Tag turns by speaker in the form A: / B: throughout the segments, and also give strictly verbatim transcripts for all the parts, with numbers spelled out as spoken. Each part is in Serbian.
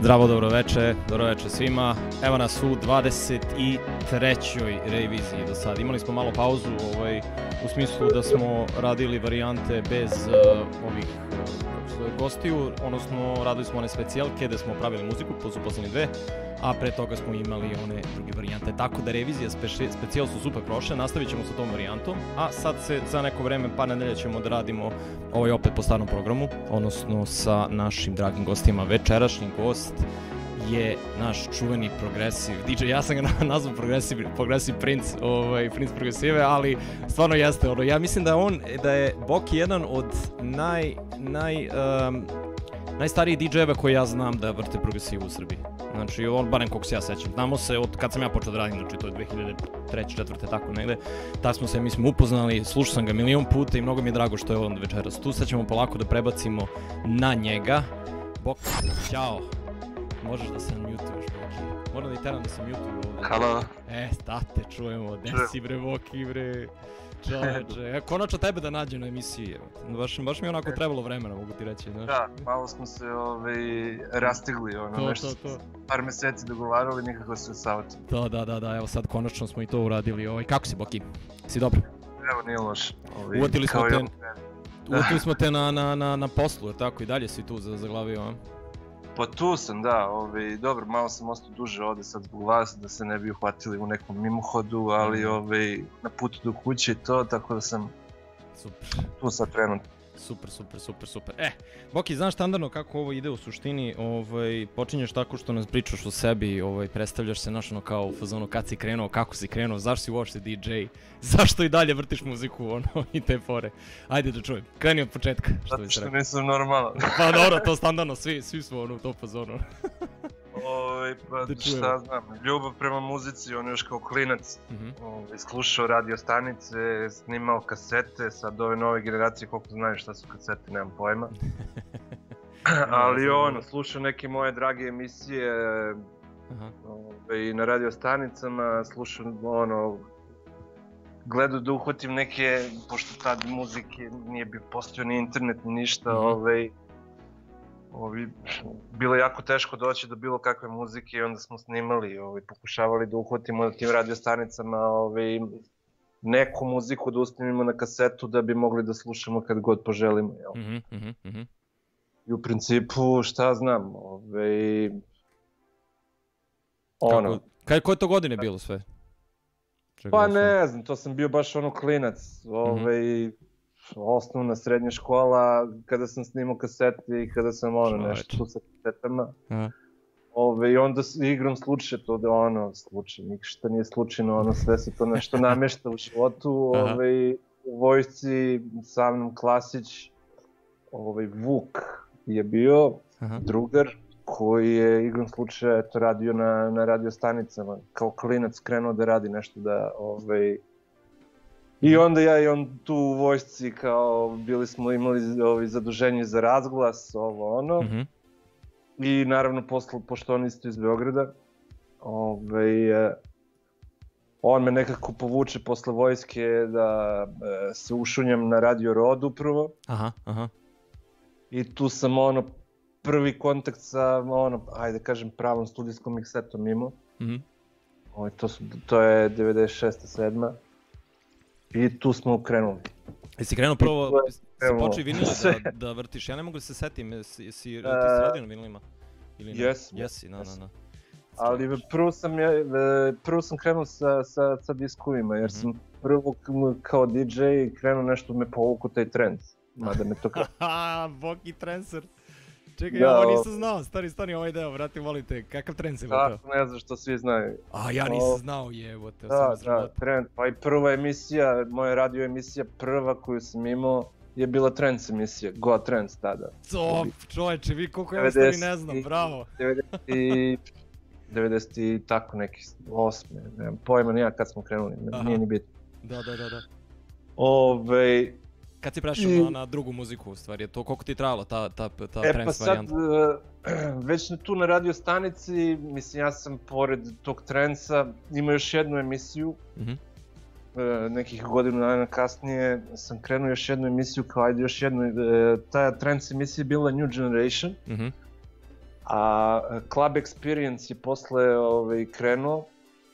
A: Zdravo, dobro veče, dobro veče svima. Evo nas u dvadeset trećoj reviziji do sada. Imali smo malo pauzu ovaj, u smislu da smo radili varijante bez uh, ovih uh, gostiju, odnosno radili smo one specijalke gde smo pravili muziku, to su poslednje dve, a pre toga smo imali one druge varijante. Tako da revizija specijal specijal su super prošle, nastavit ćemo sa tom varijantom, a sad se za neko vreme, par nedelja ćemo da radimo ovaj opet po starom programu, odnosno sa našim dragim gostima. Večerašnji gost je naš čuveni progresiv D J, ja sam ga nazvao progresiv, progresiv princ, ovaj, princ progresive, ali stvarno jeste, ono, ja mislim da on, da je Boki jedan od naj, naj, um, najstarijih D J-eva koji ja znam da vrte progresivu u Srbiji. Znači, on, barem koliko se ja sećam, znamo se od kad sam ja počeo da radim, znači to je dve hiljade treće, četvrte, tako negde. Tako smo se, mi smo upoznali, slušao sam ga milion puta i mnogo mi je drago što je on večeras tu. Sad ćemo polako da prebacimo na njega. Boki, ćao. Možeš da se mutuješ, Boki. Moram da i teram da se mutuju ovdje.
B: Halo.
A: E, state, čujemo, desi bre, Boki bre. Čoveče, e, konačno tebe da nađem na emisiji, baš, baš mi je onako trebalo vremena, mogu ti reći, znaš.
B: Da, malo smo se ovaj, rastigli, ono,
A: to,
B: nešto
A: to, to.
B: par meseci dogovarali, nikako se usavati.
A: Da, da, da, da, evo sad konačno smo i to uradili, ovaj, kako si, Boki? Si dobro?
B: Evo, nije loš. Ovaj,
A: Uvatili smo te,
B: on...
A: uvatili smo te na, na, na, na poslu, jer tako, i dalje si tu zaglavio, a?
B: Pa tu sam, da, ovaj, dobro, malo sam ostao duže ovde sad zbog vas, da se ne bi uhvatili u nekom mimohodu, ali ovaj, na putu do kuće i to, tako da sam
A: super.
B: Tu sad trenutno.
A: Super, super, super, super. E, Boki, znaš standardno kako ovo ide u suštini, ovaj, počinješ tako što nas pričaš o sebi, ovaj, predstavljaš se naš ono kao u fazonu kad si krenuo, kako si krenuo, zašto si uopšte D J, zašto i dalje vrtiš muziku, ono, i te fore. Ajde da čujem, kreni od početka, što bi se rekao.
B: Zato što nisam normalan.
A: Pa dobro, to standardno, svi, svi smo ono u to fazonu.
B: Oj, pa
A: da
B: šta znam, ljubav prema muzici, on je još kao klinac, mm-hmm. ovaj, slušao radio stanice, snimao kasete, sad ove nove generacije koliko znaju šta su kasete, nemam pojma. Ali ono, slušao neke moje drage emisije ovaj, na radio stanicama, slušao ono, gledao da uhvatim neke, pošto tad muzike nije bio postao ni internet ni ništa, mm-hmm. ovaj, Ovi, bilo je jako teško doći do bilo kakve muzike i onda smo snimali, ovi, pokušavali da uhvatimo na tim radiostanicama ovi, neku muziku da usnimimo na kasetu da bi mogli da slušamo kad god poželimo. Jel?
A: Mm-hmm, mm-hmm.
B: I u principu, šta znam, ovi, ono...
A: Kako, koje to godine bilo sve?
B: Čekaj, pa ne znam, to sam bio baš ono klinac, ovi, mm-hmm. osnovna, srednja škola, kada sam snimao kasete i kada sam ono nešto tu sa kasetama. Ove, I onda igram slučaj, to da ono, slučaj, ništa nije slučajno, ono sve se to nešto namješta u životu. Ove, u vojsci sa mnom Klasić, ove, Vuk je bio, aha. drugar, koji je igram slučaj eto, radio na, na radio stanicama, kao klinac krenuo da radi nešto da... Ove, I onda ja i on tu u vojsci kao bili smo imali ovi zaduženje za razglas, ovo ono. Mm-hmm. I naravno posle, pošto on isto iz Beograda, ovaj, on me nekako povuče posle vojske da se ušunjam na Radio Rod upravo.
A: Aha, aha. I tu sam ono prvi kontakt sa ono, ajde kažem pravom studijskom miksetom imao. Mm-hmm. Ovaj, to, su, to je devedeset šesta sedma I tu smo krenuli. Jesi krenuo prvo, si počeo vinile da, da vrtiš? Ja ne mogu da se setim, jesi, jesi, jesi radio na vinilima?
B: Jesam.
A: Jesi, da, da, da.
B: Ali prvo sam, ja, prvo sam krenuo sa, sa, sa diskovima, jer sam prvo kao D J krenuo nešto me povuku taj trend. Mada me to kao...
A: Haha, Boki Trencer. Čekaj, ja ovo nisam znao, stari, stani ovaj deo, vrati, molim te, kakav trend si
B: bilo to? Ne znam što svi znaju.
A: A, ja nisam znao, jebote,
B: da, da, trend, pa i prva emisija, moja radio emisija prva koju sam imao je bila Trends emisija, Go Trends tada.
A: Top, čoveče, vi koliko ja stari ne znam, bravo.
B: devedeset i tako neki osme, nemam pojma nija kad smo krenuli, nije ni bitno.
A: Da, da, da, da.
B: Ove...
A: Kad si prešao I... na, na drugu muziku u stvari, to koliko ti je trajalo ta, ta, ta e, trends varijanta?
B: E pa sad, već tu na radio stanici, mislim ja sam pored tog trendsa imao još jednu emisiju, mm-hmm. e, nekih godinu dana kasnije sam krenuo još jednu emisiju kao ajde još jednu, e, ta trends emisija je bila New Generation. Mm-hmm. A Club Experience je posle ovaj, krenuo.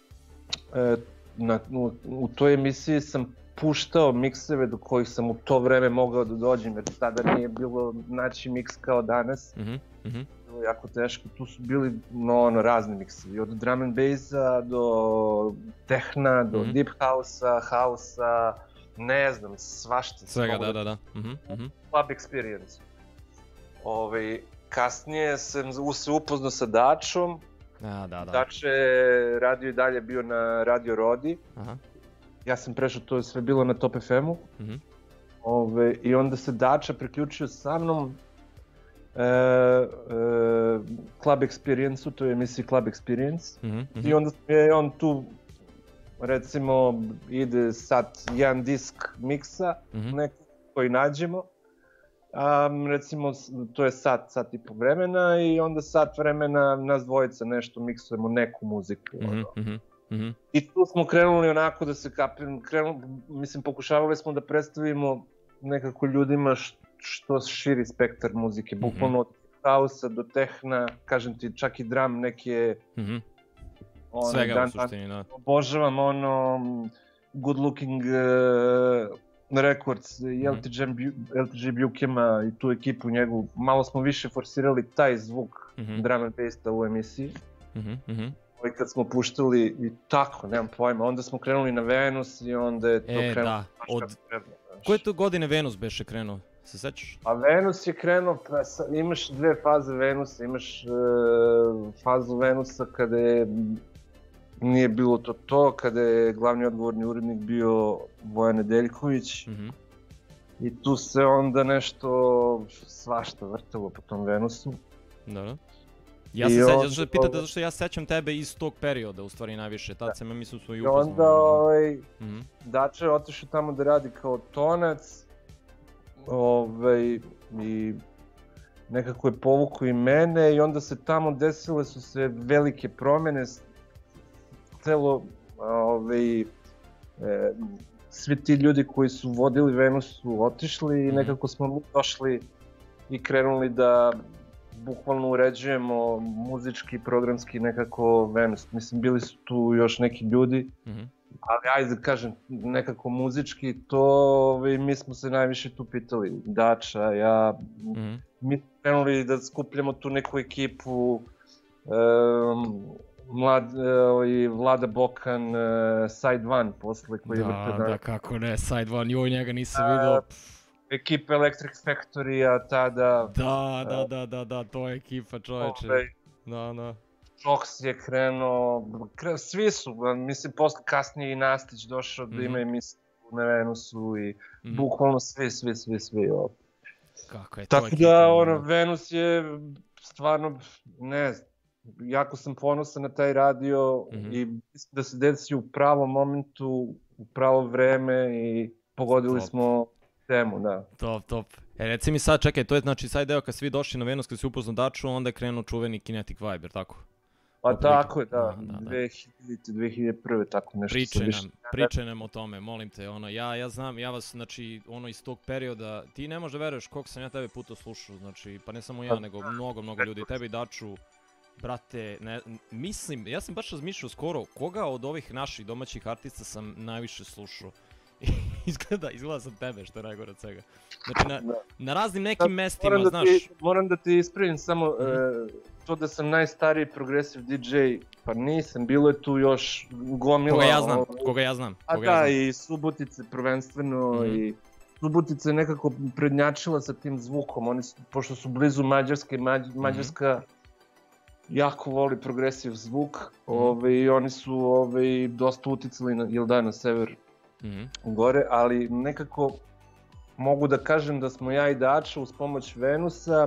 B: E, na, u, u toj emisiji sam puštao mikseve do kojih sam u to vreme mogao da dođem, jer tada nije bilo naći miks kao danas.
A: Mm-hmm. Mm-hmm.
B: Bilo jako teško, tu su bili no, ono, razni miksevi, od drum and bassa do tehna, do mm-hmm. deep house-a, house-a, ne znam, svašta.
A: Svega, da, da, da. Mm-hmm.
B: Club Experience. Ove, kasnije sam se upoznao sa Dačom.
A: A, da, da.
B: Dače je radio i dalje bio na Radio Rodi.
A: Aha.
B: Ja sam prešao, to je sve bilo na Top F M-u.
A: Mm-hmm.
B: Ove, I onda se Dača priključio sa mnom e, e, Club Experience-u, to je emisiji Club Experience.
A: Mm-hmm.
B: I onda je on tu, recimo, ide sad jedan disk miksa, mm-hmm. neki koji nađemo. Um, recimo, to je sat, sat i po vremena i onda sat vremena nas dvojica nešto miksujemo neku muziku.
A: Mm-hmm. Mm-hmm.
B: I tu smo krenuli onako da se kapiramo, krenuli, mislim, pokušavali smo da predstavimo nekako ljudima što širi spektar muzike, mm-hmm. bukvalno od house-a do tehna, kažem ti, čak i drum neke...
A: Mm-hmm.
B: Ono,
A: svega
B: dan,
A: u suštini, da.
B: Obožavam ono, Good Looking uh, Records, mm-hmm. L T J Bukema i tu ekipu njegovu, malo smo više forsirali taj zvuk mm-hmm. drum and bassa u emisiji.
A: Mm-hmm.
B: I kad smo puštali i tako, nemam pojma, onda smo krenuli na Venus i onda je to
A: e,
B: krenulo.
A: Da. Od... Koje to godine Venus beše krenuo, se sećaš?
B: A Venus je krenuo, pa imaš dve faze Venusa, imaš uh, fazu Venusa kada je, nije bilo to to, kada je glavni odgovorni urednik bio Vojan Nedeljković.
A: Mm-hmm.
B: I tu se onda nešto svašta vrtalo po tom Venusu.
A: Da. Ja se sećam, zašto pitate, zato što ja sećam tebe iz tog perioda, u stvari najviše, tad sam ja mislim smo i upoznali.
B: I onda ovaj, mm-hmm. Dače je otišao tamo da radi kao tonac, ovaj, i nekako je povukao i mene i onda se tamo desile su se velike promjene, celo, ovaj, e, svi ti ljudi koji su vodili Venus su otišli i nekako smo mi došli i krenuli da bukvalno uređujemo muzički, programski nekako Venus. Mislim, bili su tu još neki ljudi,
A: mm-hmm.
B: ali ajde da kažem, nekako muzički, to mi smo se najviše tu pitali. Dača, ja,
A: mm-hmm.
B: mi smo krenuli da skupljamo tu neku ekipu, um, Mlad, uh, Vlada Bokan, uh, Side One posle koji
A: da,
B: je vrte
A: da, kako ne, Side One, joj njega nisam vidio.
B: Ekipa Electric Factory-a tada...
A: Da, da, da, da, da, to je ekipa, čovječe.
B: Ovaj,
A: da, da.
B: Čoks je krenuo, svi su, mislim, posle kasnije i Nastić došao mm-hmm. da ima emisiju na Venusu i mm-hmm. bukvalno svi, svi, svi, svi. Ovaj.
A: Kako je to
B: tako
A: ekipa?
B: Da, ono, Venus je stvarno, ne znam, jako sam ponosan na taj radio mm-hmm. i mislim da se desi u pravom momentu, u pravo vreme i pogodili top. Smo temu, da.
A: Top, top. E, reci mi sad, čekaj, to je znači sad deo kad svi došli na Venus, kad si upoznao Daču, onda je krenuo čuveni Kinetic Vibe, jer tako?
B: Pa Oplik... tako je, da, da, da. dve hiljadite, dve hiljade prve, tako nešto.
A: Pričaj nam, pričaj nam o tome, molim te, ono, ja, ja znam, ja vas, znači, ono, iz tog perioda, ti ne možeš da veruješ koliko sam ja tebe puta slušao, znači, pa ne samo ja, nego mnogo, mnogo ljudi, tebi i Daču, brate, ne, mislim, ja sam baš razmišljao skoro, koga od ovih naših domaćih artista sam najviše slušao. izgleda, izgleda sam tebe, što je najgore od svega. Znači, na, na raznim nekim mestima,
B: moram
A: znaš...
B: Ti, moram da ti ispravim samo mm-hmm. e, to da sam najstariji progressive D J, pa nisam, bilo je tu još gomila...
A: Koga ja znam, koga ja znam.
B: A
A: koga
B: da,
A: ja znam.
B: I Subotice prvenstveno, mm-hmm. i Subotica je nekako prednjačila sa tim zvukom, oni su, pošto su blizu Mađarske, Mađ, Mađarska mm-hmm. jako voli progressive zvuk, mm-hmm. ove, i oni su ove, dosta uticali na, jel da, na sever.
A: Mm-hmm.
B: gore, ali nekako mogu da kažem da smo ja i Dača uz pomoć Venusa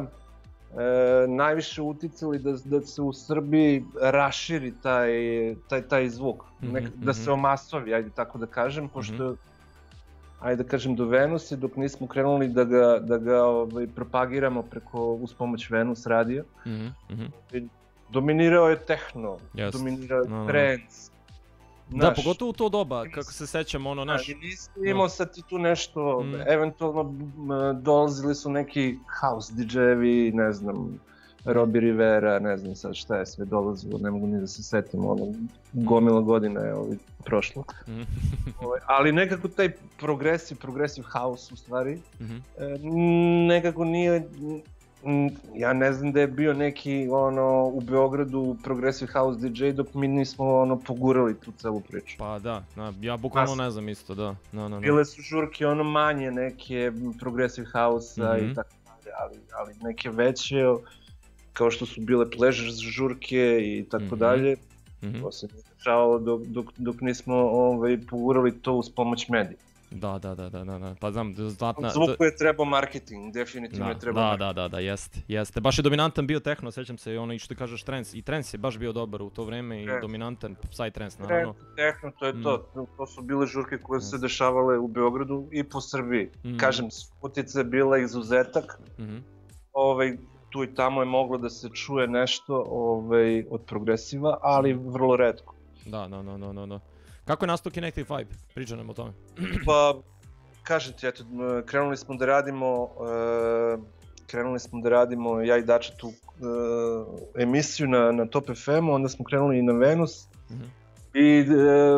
B: e, najviše uticali da, da se u Srbiji raširi taj, taj, taj zvuk, mm-hmm. Nek, da se omasovi, ajde tako da kažem, pošto mm-hmm. ajde da kažem do Venusa, dok nismo krenuli da ga, da ga ovaj, propagiramo preko uz pomoć Venus radio.
A: Mm-hmm.
B: Dominirao je techno,
A: yes.
B: dominirao je
A: no, no.
B: trance.
A: Da, naš, pogotovo u to doba, kako se sećam, ono, naš...
B: Da, i nisi imao sad ti tu nešto, mm. eventualno dolazili su neki house D J-evi, ne znam, Robbie Rivera, ne znam sad šta je sve dolazilo, ne mogu ni da se setim, ono, gomila godina je ovaj, prošlo.
A: Mhm.
B: Ovaj, ali nekako taj progresiv, progressive house u stvari,
A: Mhm.
B: e, nekako nije, m, ja ne znam da je bio neki ono u Beogradu progressive house D J dok mi nismo ono pogurali tu celu priču.
A: Pa da, da, ja bukvalno
B: Mas-
A: ne znam isto, da. No, no, no.
B: Bile su žurke ono manje neke progressive house-a
A: Mhm.
B: i tako dalje, ali, ali neke veće kao što su bile pleasure žurke i tako
A: Mhm.
B: dalje,
A: Mhm.
B: to se nije dešavalo dok, dok, dok nismo ovaj, pogurali to uz pomoć medija.
A: Da, da, da, da, da, da, pa znam, znatna...
B: Zvuku je trebao marketing, definitivno je trebao
A: Da,
B: marketing.
A: da, da, da, jeste, jeste. Baš je dominantan bio techno, sećam se i ono i što ti kažeš trance, i trance je baš bio dobar u to vreme i
B: Trance.
A: dominantan, psytrance naravno.
B: Techno, to je
A: Mm.
B: to, to su bile žurke koje su se
A: Yes.
B: dešavale u Beogradu i po Srbiji.
A: Mm.
B: Kažem, Subotica je bila izuzetak,
A: Mhm.
B: ovaj, tu i tamo je moglo da se čuje nešto ovaj, od progresiva, ali vrlo retko.
A: Da, da, da, da, da, da. Kako je nastao Kinetic Vibe? Pričaj nam o tome.
B: Pa, kažem ti, eto, m, krenuli smo da radimo, e, krenuli smo da radimo, ja i Dača tu e, emisiju na, na Top F M-u, onda smo krenuli i na Venus.
A: Mhm.
B: I e,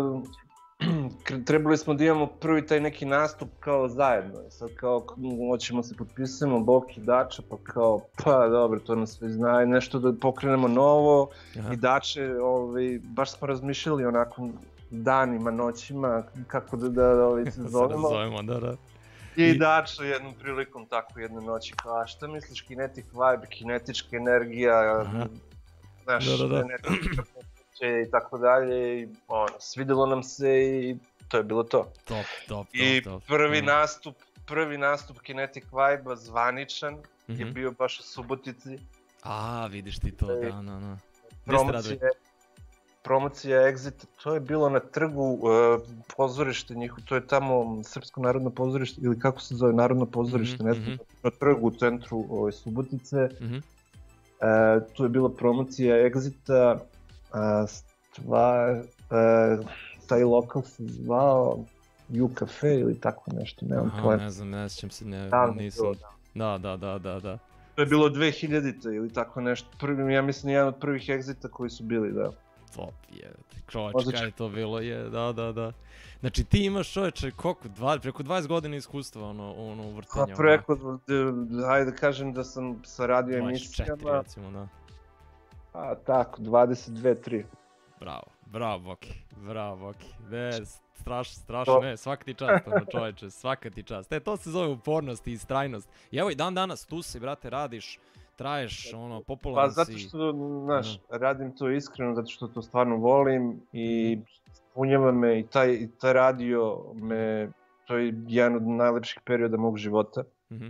B: kre- trebali smo da imamo prvi taj neki nastup kao zajedno. I sad kao, k- hoćemo se potpisujemo, Boki, Dača, pa kao, pa dobro, to nas sve zna, i nešto da pokrenemo novo.
A: Aha.
B: I Dače, ovaj, baš smo razmišljali onako danima, noćima, kako da, da ovaj, se
A: Da se
B: zovemo.
A: zovemo, da, da.
B: I Dača jednom prilikom tako jedne noći kao, a šta misliš, kinetic vibe, kinetička energija,
A: Aha.
B: znaš,
A: Da, da, da.
B: energička pokreće i tako dalje, i ono, svidelo nam se i to je bilo to.
A: Top, top,
B: I
A: top, top.
B: prvi
A: Mhm.
B: nastup, prvi nastup Kinetic Vibe-a zvaničan je
A: Mhm.
B: bio baš u Subotici.
A: A, vidiš ti to,
B: Ej,
A: da, da, da. Gdje ste radili?
B: Promocija, promocija Exit, to je bilo na trgu uh, pozorište njihovo, to je tamo Srpsko narodno pozorište, ili kako se zove, Narodno pozorište,
A: Mhm,
B: ne znam,
A: mhm.
B: na trgu u centru ove, Subotice.
A: Mhm.
B: E, tu je bila promocija Exita, a, stvar, e, taj lokal se zvao U Cafe ili tako nešto, nemam
A: Aha,
B: pojma.
A: ne znam, ne sjećam se, ne,
B: Davno je
A: nisam.
B: bilo,
A: Da, da, da, da, da.
B: To je bilo dve hiljadite ili tako nešto, prvi, ja mislim jedan od prvih Exita koji su bili, da.
A: Top je, čoveč,
B: Odlično.
A: kaj je to bilo, je, da, da, da. Znači ti imaš čoveče, koliko, dva, preko dvadeset godina iskustva, ono, ono, u
B: Pa
A: vrtenju.
B: preko, d- ajde da kažem da sam sa radio
A: dvadeset četiri,
B: emisijama,
A: recimo, da.
B: a tako, dvadeset dve, tri.
A: Bravo, bravo Boki, bravo Boki. Ne, strašno, strašno,
B: To-
A: ne, svaka ti čast, ono čoveče, svaka ti čast. E, to se zove upornost i istrajnost. I evo i dan danas tu si, brate, radiš, traješ, ono,
B: Pa
A: popularan si.
B: zato što, znaš, radim to iskreno, zato što to stvarno volim i punjava me i taj, i taj radio me, to je jedan od najlepših perioda mog života.
A: Mhm.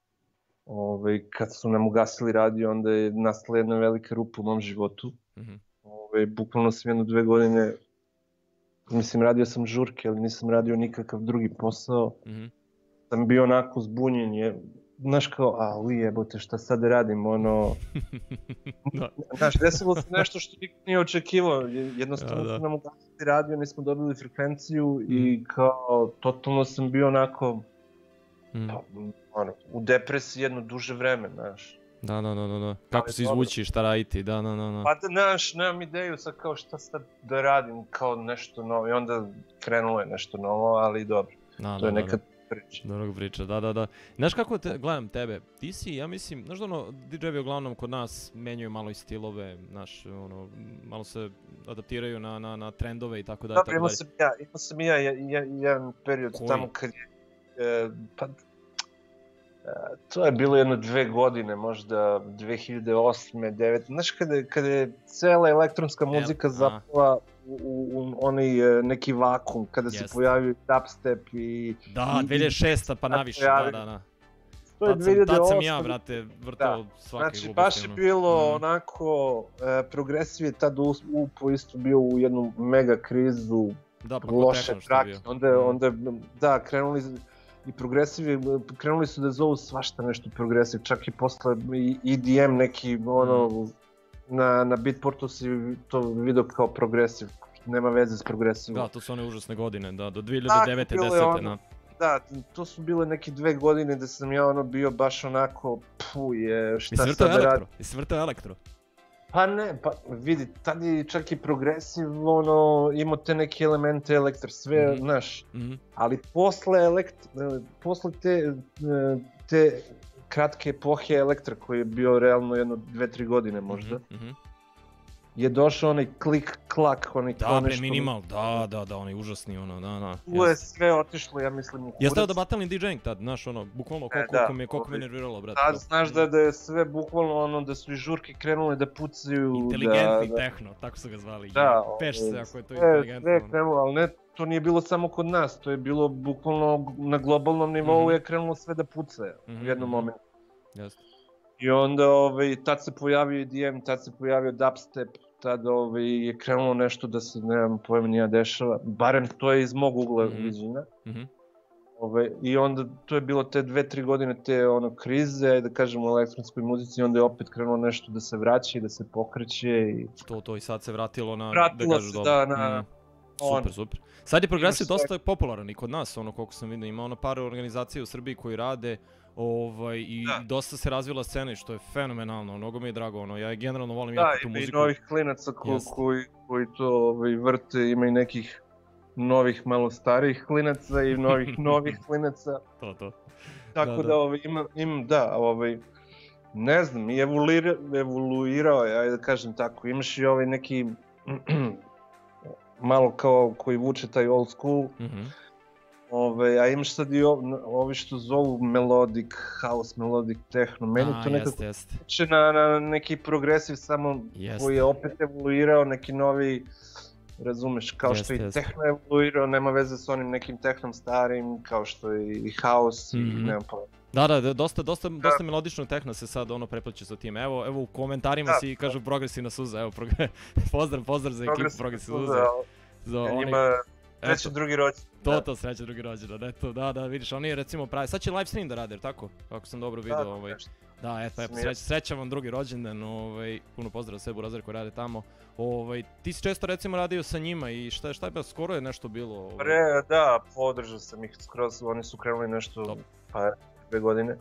B: Ove, kad su nam ugasili radio, onda je nastala jedna velika rupa u mom životu.
A: Mhm.
B: Ove, bukvalno sam jedno dve godine, mislim, radio sam žurke, ali nisam radio nikakav drugi posao.
A: Mhm.
B: Sam bio onako zbunjen, je, znaš kao, a li jebote, šta sad da radim, ono...
A: Da.
B: Znaš, desilo se nešto što niko nije očekivao, je- jednostavno
A: Da, da.
B: su nam ugasili radio, nismo dobili frekvenciju i kao, totalno sam bio onako,
A: Mhm.
B: pa, ono, u depresiji jedno duže vreme, znaš.
A: Da, da, da, da, da. Kako
B: Ali
A: se
B: dobro.
A: izvući, šta raditi, da, da, da, da.
B: Pa da, znaš, nemam ideju sad kao šta sad da radim, kao nešto novo, i onda krenulo je nešto novo, ali dobro,
A: Da,
B: to je
A: da, da,
B: neka
A: da.
B: priča.
A: Dobro priča, da, da, da. Znaš kako te, gledam tebe, ti si, ja mislim, znaš da ono, D J-evi uglavnom kod nas menjaju malo i stilove, znaš, ono, malo se adaptiraju na, na, na trendove i tako dalje,
B: Dobro,
A: tako
B: imao
A: dalje.
B: sam ja, imao sam i ja je- je- jedan period
A: Koji?
B: tamo kad je, e, pa, e, to je bilo jedno dve godine, možda dve hiljade osme, devete. Znaš, kada, je- kada je cela elektronska muzika
A: a.
B: zapala u, u, u onaj e, neki vakum, kada se
A: Jeste.
B: pojavio dubstep i...
A: Da,
B: i-
A: dve hiljade šeste pa
B: Tako
A: naviše,
B: javi.
A: da, da, da.
B: To je
A: Tad sam, tad sam
B: dve hiljade osme.
A: ja, brate, vrtao
B: Da.
A: svake
B: Znači,
A: gluposti,
B: baš je
A: ono.
B: bilo
A: Mhm.
B: onako, e, progresiv je tad us- upo isto bio u jednu mega krizu,
A: Da, pa kod
B: loše
A: techno što je
B: trake,
A: bio.
B: onda,
A: Mhm.
B: onda, da, krenuli i progresivi, krenuli su da zovu svašta nešto progresiv, čak i posle i E D M neki, ono, na, na Beatportu si to vidio kao progresiv, nema veze s progresivom.
A: Da, to su one užasne godine, da, do dve hiljade devete.
B: bilo je
A: desete.
B: ono.
A: na.
B: Da, to su bile neke dve godine da sam ja ono bio baš onako, puh je, šta sad da radim.
A: Jesi vrtao elektro?
B: Pa ne, pa vidi, tad je čak i progresiv, ono, imao te neke elemente elektra, sve, znaš, ali posle elektra, posle te, te kratke epohe elektra, koji je bio realno jedno dve, tri godine možda, je došao onaj klik, klak, onaj
A: da, bre, minimal, da, da, da, onaj užasni, ono, da, da.
B: Tu je sve otišlo, ja mislim, u kurac.
A: Ja stavio da batalni DJing tad, znaš, ono, bukvalno koliko me, koliko me nerviralo, brate.
B: Tad znaš da je sve bukvalno ono, da su i žurke krenule da pucaju,
A: inteligentni tehno, tako su ga zvali, peš se ako je to inteligentno.
B: Sve je krenulo, ali ne, to nije bilo samo kod nas, to je bilo bukvalno na globalnom nivou je krenulo sve da puca u jednom momentu.
A: Jasno.
B: I onda tad se pojavio E D M, tad se pojavio dubstep, tad je krenulo nešto da se, nemam pojma, nije dešava, barem to je iz mog ugla viđenja. I onda to je bilo te dve, tri godine te krize, da kažem, u elektronskoj muzici, i onda je opet krenulo nešto da se vraća i da se pokreće.
A: To, to i sad se vratilo na,
B: da kažeš dobro. Vratilo se, da, na...
A: Super, super. Sad je progresiv dosta popularan i kod nas, ono koliko sam vidio, ima ono par organizacija u Srbiji koji rade i dosta se razvila scena i što je fenomenalno, mnogo mi je drago, ono, ja generalno volim jako tu muziku.
B: Da, i novih klinaca koji to vrte, ima i nekih novih, malo starijih klinaca i novih, novih klinaca.
A: To, to.
B: Tako da imam, da, ne znam, i evoluirao je, ajde da kažem tako, imaš i ovaj neki, malo kao koji vuče taj old school, a imaš sad i ovi što zovu melodic house, melodic techno, meni to nekako uče na neki progresiv samo koji je opet evoluirao, neki novi, razumeš, kao što je i techno evoluirao, nema veze s onim nekim technom starim, kao što je i house i nemam pojma.
A: Da, da, dosta, dosta, dosta melodičnog tehna se sad ono prepliče sa tim. Evo, evo u komentarima si kažu progresivna suza, evo, pozdrav, pozdrav za ekipu progresivna suza.
B: Ima sreće drugi rođendan.
A: To, to, sreće drugi rođendan, eto, da, da, vidiš, oni recimo pravi, sad će live stream da rade, jer tako, ako sam dobro vidio, ovaj. Da, eto, sreća vam drugi rođendan, puno pozdrav sve burazari koji rade tamo. Ti si često recimo radio sa njima i šta je bilo, skoro je nešto bilo?
B: Da, podržao sam ih skroz, oni su krenuli nešto, pa dve godine.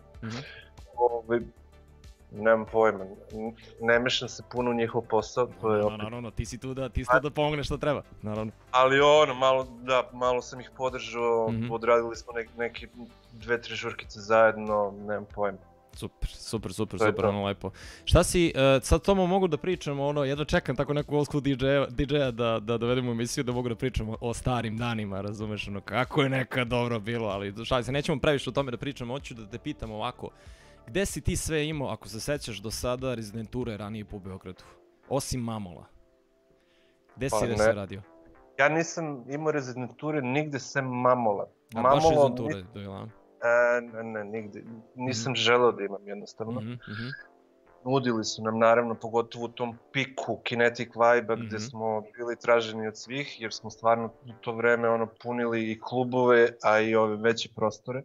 B: Nemam pojma, ne mešam se puno u njihov posao.
A: Naravno, ti si tu da pomogneš što treba, naravno.
B: Ali ono, da, malo sam ih podržao, odradili smo neke dve, tri žurkice zajedno, nemam pojma.
A: Super, super, super, super, ono lepo. Šta si, sad Tomo mogu da pričamo, ono, jedno čekam tako neku old school D J-a da dovedem u emisiju da mogu da pričamo o starim danima, razumeš, ono, kako je nekad dobro bilo, ali šalim se, nećemo previše o tome da pričamo, hoću da te pitam ovako, gde si ti sve imao, ako se sećaš do sada, rezidenture ranije po Beogradu, osim Mamola? Gde si da se radio?
B: Ja nisam imao rezidenture nigde sem Mamola.
A: A baš rezidenture, dojela?
B: Ne, ne, nigde. Nisam želeo da imam jednostavno. Nudili su nam naravno, pogotovo u tom piku Kinetic Vibe-a gde smo bili traženi od svih, jer smo stvarno u to vreme punili i klubove, a i ove veće prostore.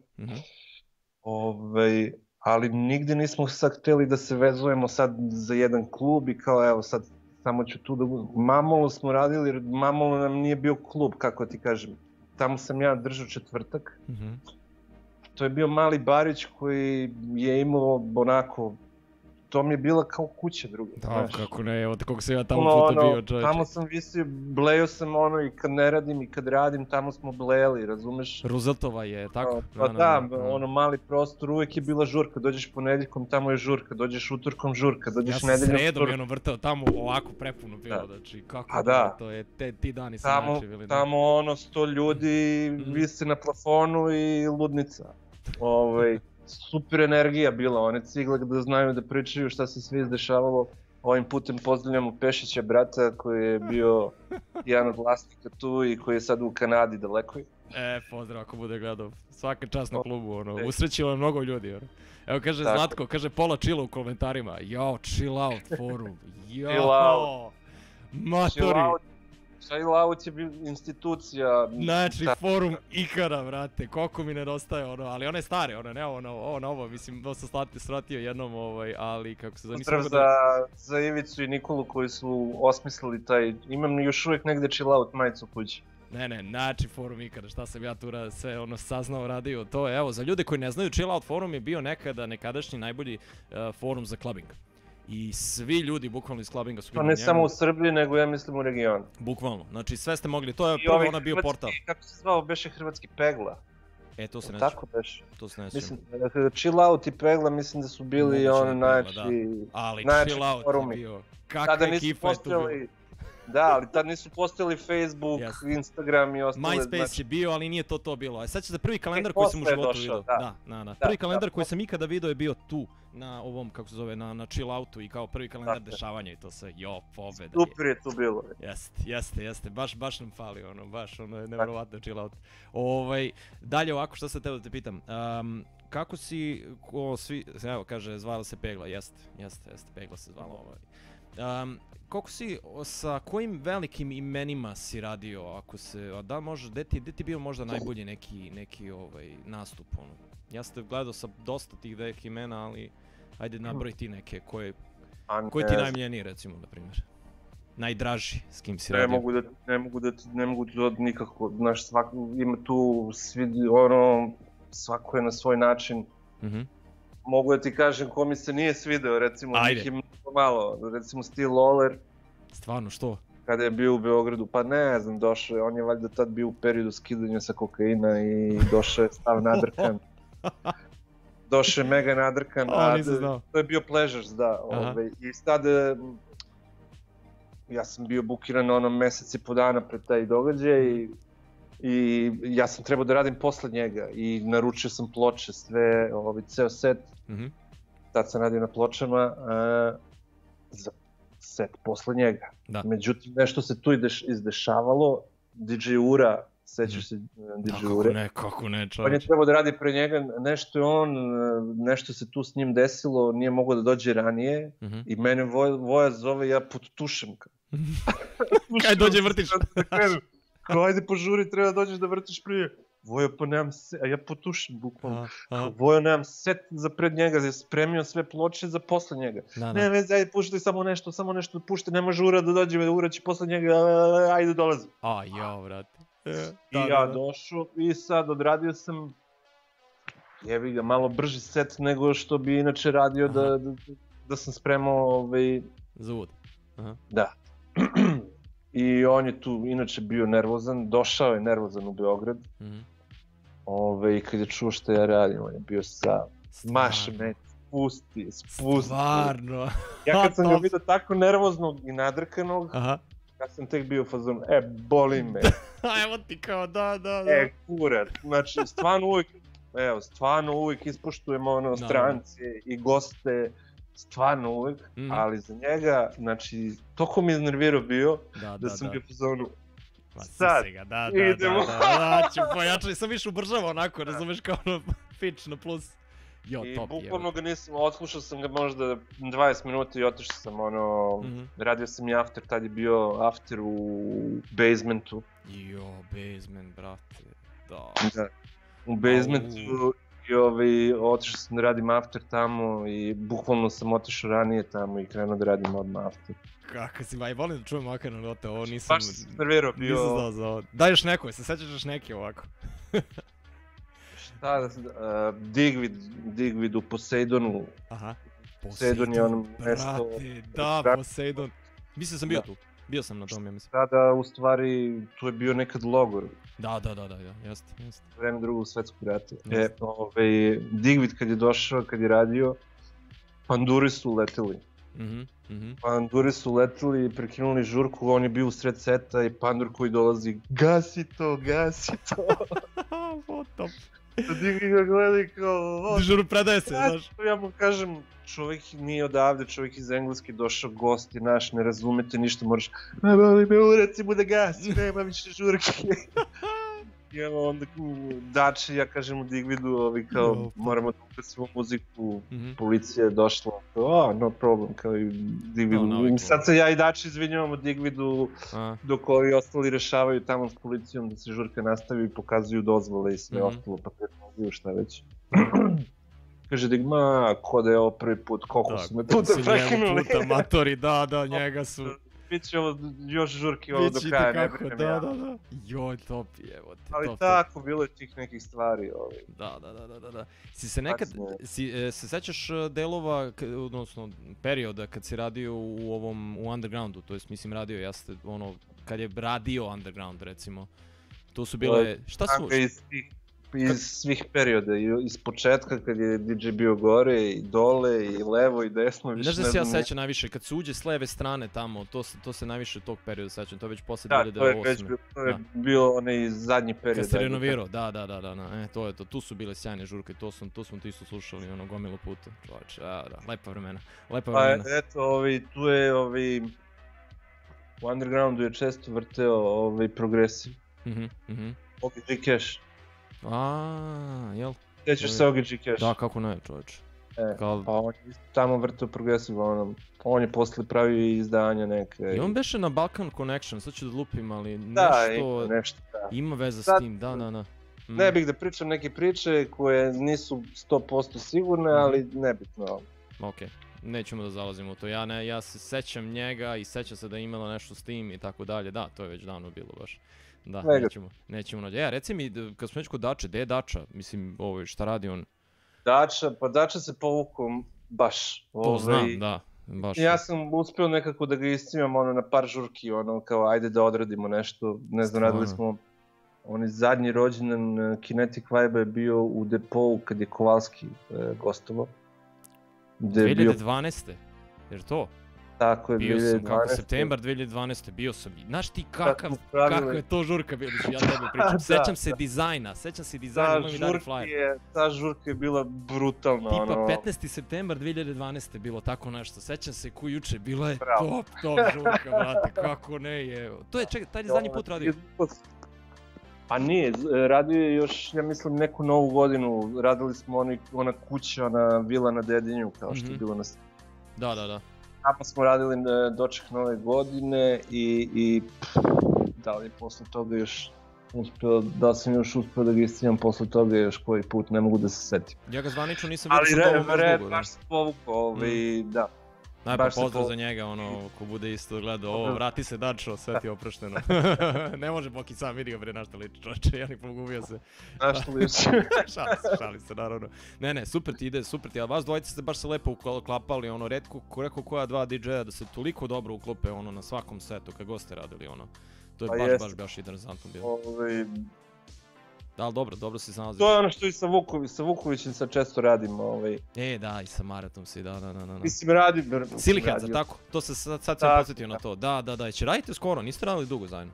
B: Ali nigde nismo sad hteli da se vezujemo sad za jedan klub i kao evo sad samo ću tu da budem. Mamolo smo radili jer Mamolo nam nije bio klub, kako ti kažem. Tamo sam ja držao četvrtak. To je bio mali barić koji je imao onako, to mi je bila kao kuća druga.
A: Da, kako ne, evo kako sam ja tamo puta bio, čovječe.
B: Tamo sam visio, blejao sam ono i kad ne radim i kad radim, tamo smo blejali, razumeš?
A: Ruzeltova je, tako?
B: Pa da, ono mali prostor, uvijek je bila žurka, dođeš ponedjeljkom, tamo je žurka, dođeš utorkom žurka, dođeš nedeljom žurka.
A: Ja sam sredom je ono vrtao tamo ovako prepuno bilo, znači kako da, to je, ti dani se naći bili.
B: Tamo ono sto ljudi visi na plafonu i ludnica. Super energija bila, one cigle da znaju da pričaju šta se sve izdešavalo. Ovim putem pozdravljamo Pešića brata koji je bio jedan od vlasnika tu i koji je sad u Kanadi dalekoj.
A: E, pozdrav ako bude gledao, svaka čast na klubu, ono, usrećilo je mnogo ljudi, ono. Evo kaže Zlatko, kaže pola chilla u komentarima, jao, chill out forum, jao, matori.
B: Chill out je institucija.
A: Znači, forum ikada, vrate, koliko mi nedostaje, ono, ali one stare, ono, ne ono, ovo novo, mislim, dosta slati sratio jednom, ovaj, ali kako se...
B: Pozdrav za Ivicu i Nikolu koji su osmislili taj, imam još uvijek negde chill out majicu kući.
A: Ne, ne, znači forum ikada, šta sam ja tu sve ono saznao, radio, to je, evo, za ljude koji ne znaju, Chill Out forum je bio nekada nekadašnji najbolji uh, forum za clubbing. I svi ljudi bukvalno iz clubbinga su bili
B: njemu. To ne samo u Srbiji, nego ja mislim u regionu.
A: Bukvalno, znači sve ste mogli, to je prvo ona bio portal.
B: Kako se zvao, beše Hrvatski Pegla.
A: E, to se ne sjećam.
B: Tako beše.
A: To se ne sjećam.
B: Mislim, Chill Out i Pegla mislim da su bili ono najjači.
A: Ali Chill Out je bio, kakva ekipa je tu bila.
B: Da, ali tad nisu postojali Facebook, yes. Instagram i ostale.
A: MySpace znači... je bio, ali nije to to bilo. A sad će za prvi kalendar koji sam u životu vidio. Da, da, da. Prvi da, kalendar da, koji sam ikada vidio je bio tu, na ovom, kako se zove, na, na Chill Outu i kao prvi kalendar da, dešavanja i to sve. Jo, pobeda.
B: Super je tu bilo.
A: Jeste, jeste, jeste. Baš, baš nam fali ono, baš ono je nevjerovatno Chill Out. Ovaj, dalje ovako, što sam teo da te pitam. Um, kako si, ko svi, evo kaže, zvala se Pegla, jeste, jeste, jeste, Pegla se zvala ovaj. Um, koliko si, sa kojim velikim imenima si radio, ako se, a da može, gde ti, gde ti bio možda najbolji neki, neki ovaj, nastup, ono? Ja sam te gledao sa dosta tih velikih imena, ali ajde nabroj ti neke, koje, koji ti najmiljeniji recimo, na primjer? Najdraži, s kim si radio?
B: Ne mogu da, ne mogu da, ne mogu da nikako, znaš, svako, ima tu svi, ono, svako je na svoj način. Mhm. Mogu da ti kažem ko mi se nije svideo, recimo, njih je mnogo malo, recimo Steve Lawler.
A: Stvarno, što?
B: Kada je bio u Beogradu, pa ne znam, došao je, on je valjda tad bio u periodu skidanja sa kokaina i došao je stav nadrkan. Došao je mega nadrkan, a to je bio Pleasures, da. Ove, i sad, ja sam bio bukiran ono mesec i po dana pred taj događaj i I ja sam trebao da radim posle njega i naručio sam ploče, sve, ovaj, ceo set. Mm-hmm. Tad sam radio na pločama uh, za set posle njega. Da. Međutim, nešto se tu izdešavalo, D J Ura, sećaš se D J Ure?
A: Kako ne, kako ne, čovječ.
B: On je trebao da radi pre njega, nešto je on, nešto se tu s njim desilo, nije mogao da dođe ranije mm-hmm. i mene Voja, Voja zove, ja potušem.
A: Kaj dođe vrtiš?
B: Kao, ajde požuri, treba da dođeš da vrtiš prije. Vojo, pa nemam set, a ja potušim bukvalno. Vojo, nemam set za pred njega, ja spremio sve ploče za posle njega. Da, ne, već, ajde puštaj samo nešto, samo nešto puštaj, nema Ura da dođe, Ura će posle njega, ajde dolazi.
A: A, jo, vrati.
B: E, I ja došao i sad odradio sam, jebi ga, malo brži set nego što bi inače radio da, da, da sam spremao ovaj...
A: Za uvod. Aha.
B: Da. I on je tu inače bio nervozan, došao je nervozan u Beograd. Mm-hmm. Ove, i kad je čuo što ja radim, on je bio sam, maše me, spusti, spusti.
A: Stvarno?
B: Ja kad sam ga vidio tako nervoznog i nadrkanog, aha. Ja sam tek bio u fazonu, e, boli me.
A: Evo ti kao, da, da, da.
B: E, kurat, znači, stvarno uvijek, evo, stvarno uvijek ispoštujemo ono, strance i goste, stvarno uvijek, mm. ali za njega, znači, toliko mi iznervirao bio, da, da sam ga u fazonu, sad,
A: ga, da, da, idemo. Da, da, da, ću pojačati, sam više ubržava onako, razumeš, kao ono, pitch na plus. Jo,
B: I
A: top,
B: bukvalno ga nisam, odslušao sam ga možda dvadeset minuta i otišao sam, ono, mm-hmm. radio sam i after, tad je bio after u basementu.
A: Jo, basement, brate, da.
B: Da, u basementu oh. i ovaj, otišao sam da radim after tamo i bukvalno sam otišao ranije tamo i krenuo da radim odmah after.
A: Kako si, ba, i volim da čujem ovakve note, ovo nisam...
B: Baš sam nervirao bio...
A: Nisam znao za ovo. Daj još neko, se sećaš još neki ovako?
B: Šta da se, uh, Digvid, Digvid u Poseidonu.
A: Aha.
B: Poseidon je ono mesto...
A: Da, Poseidon. Mislim sam bio da. tu, bio sam na tom, ja mislim.
B: Tada, u stvari, tu je bio nekad logor.
A: Da, da, da, da, jeste, jeste.
B: Vreme drugog svetskog rata. E, ovaj, Digvid kad je došao, kad je radio, panduri su leteli. Mm-hmm, mm-hmm. Panduri su leteli i prekinuli žurku, on je bio u sred seta i pandur koji dolazi, gasi to, gasi to.
A: What
B: Digvi ga gleda kao...
A: Žuru predaje se, znaš.
B: Ja mu kažem, čovjek nije odavde, čovjek iz Engleske došao, gost je naš, ne razumete ništa, moraš... Ne boli me, ureci mu da gasi, nema više žurke. I onda Dači, ja kažem u Digvidu, ovi kao, no, moramo da upesimo muziku, mm-hmm. policija je došla, kao, no problem, kao i Digvidu. No, no, sad se ja i Dači izvinjavamo Digvidu, a. dok ovi ostali rešavaju tamo s policijom da se žurka nastavi i pokazuju dozvole i sve mm-hmm. ostalo, pa predmoguju šta već. Kaže Dig, ma, ko da je ovo prvi put, koliko da, su me puta prekinuli.
A: Puta, matori, da, da, njega su...
B: bit će ovo još žurki ovo do kraja, ne brinem ja.
A: Da, da, da. Joj, top je, evo te.
B: Ali top, tako, top. Bilo je tih nekih stvari. Ovaj.
A: Da, da, da, da, da. Si se nekad, si, e, se sećaš delova, odnosno perioda kad si radio u ovom, u undergroundu, to jest mislim radio, ja ste, ono, kad je radio underground recimo, to su bile, šta su?
B: Iz svih, iz svih perioda, iz početka kad je D J bio gore i dole i levo i desno.
A: Znaš da se ja sećam najviše, kad se uđe s leve strane tamo, to, to se najviše tog perioda sećam, to je već posle dvije hiljade osme. Da, to je već bio,
B: to je bio onaj zadnji period.
A: Kad se renovirao, da, da, da, da, da, e, to je to, tu su bile sjajne žurke, to, sam, to smo ti isto slušali, ono, gomilu puta, čovječe, da, da, lepa vremena, lepa vremena.
B: Pa eto, ovi, tu je, ovi, u undergroundu je često vrteo, ovaj, progresiv.
A: Mhm, mhm.
B: O G G Cash.
A: Aaaa, jel?
B: Sjećaš se O G G Cash?
A: Da, kako ne, čovječ.
B: E, Kal... pa on je tamo vrtao progresiv, ono, on je posle pravio izdanja neke.
A: I on beše na Balkan Connection, sad ću da lupim, ali
B: da,
A: nešto,
B: ima, nešto da.
A: Ima veze
B: sad,
A: s tim, da, da, da.
B: Mm. Ne bih da pričam neke priče koje nisu sto posto sigurne, mm. ali nebitno.
A: Okej. Nećemo da zalazimo u to, ja, ne, ja se sećam njega i sećam se da je imala nešto s tim i tako dalje, da, to je već davno bilo baš. Da, Lega. nećemo, nećemo nađe. Ja, reci mi, kad smo već kod Dače, gde je Dača? Mislim, ovo, šta radi on?
B: Dača, pa Dača se povukao baš.
A: To ovaj, znam, da, baš.
B: Ja sam uspio nekako da ga iscimam ono, na par žurki, ono, kao ajde da odradimo nešto, ne znam, Stvarno. radili smo, oni zadnji rođendan Kinetic Vibe je bio u Depou kad je Kovalski e, gostovao.
A: dvije hiljade dvanaeste. Jer to?
B: Tako je,
A: bio
B: dvije hiljade
A: sam
B: dvanaeste.
A: kako septembar dvije hiljade dvanaeste, bio sam, znaš ti kakav, kako je to žurka bila, ja tebe pričam, sećam se dizajna, sećam se dizajna, imam i dalje flyer.
B: Ta žurka je bila brutalna,
A: Tipa
B: ono...
A: petnaesti septembar dvije hiljade dvanaeste bilo tako nešto, sećam se ko juče, bila je Bravo. top, top žurka, brate, kako ne je, to je, čekaj, taj je zadnji put radio.
B: Pa nije, radio je još, ja mislim, neku novu godinu, radili smo oni, ona kuća, ona vila na Dedinju, kao što mm-hmm. je bilo na...
A: Da, da, da.
B: Tamo smo radili doček nove godine i, i pff, da li posle toga još uspio, da sam još uspio da ga iscijam posle toga još koji put, ne mogu da se setim.
A: Ja ga zvanično nisam vidio što ovo baš dugo.
B: Ali baš se povukao, ovaj, mm. da.
A: Najbolj pozdrav za njega, ono, ko bude isto gledao, ovo, vrati se Dačo, sve ti je oprošteno. Ne može Boki sam, vidi ga bre, našta liči čoče, ja ni pogubio se.
B: Našta liči.
A: Šali se, šali se, naravno. Ne, ne, super ti ide, super ti, a vas dvojice ste baš se lepo uklapali, ono, retko, ko rekao koja dva D J-a da se toliko dobro uklope, ono, na svakom setu, kad god ste radili, ono. To je baš, baš, baš interesantno bilo. Da, ali dobro, dobro si snalaziš.
B: To je ono što i sa Vuković, sa Vukovićem sad često radimo, ovaj.
A: E, da, i sa Maratom si, da, da, da, da.
B: Mislim, radim.
A: Siliheadza, tako, to se sad, sad sam posjetio na to, da, da, da, će radite skoro, niste radili dugo zajedno?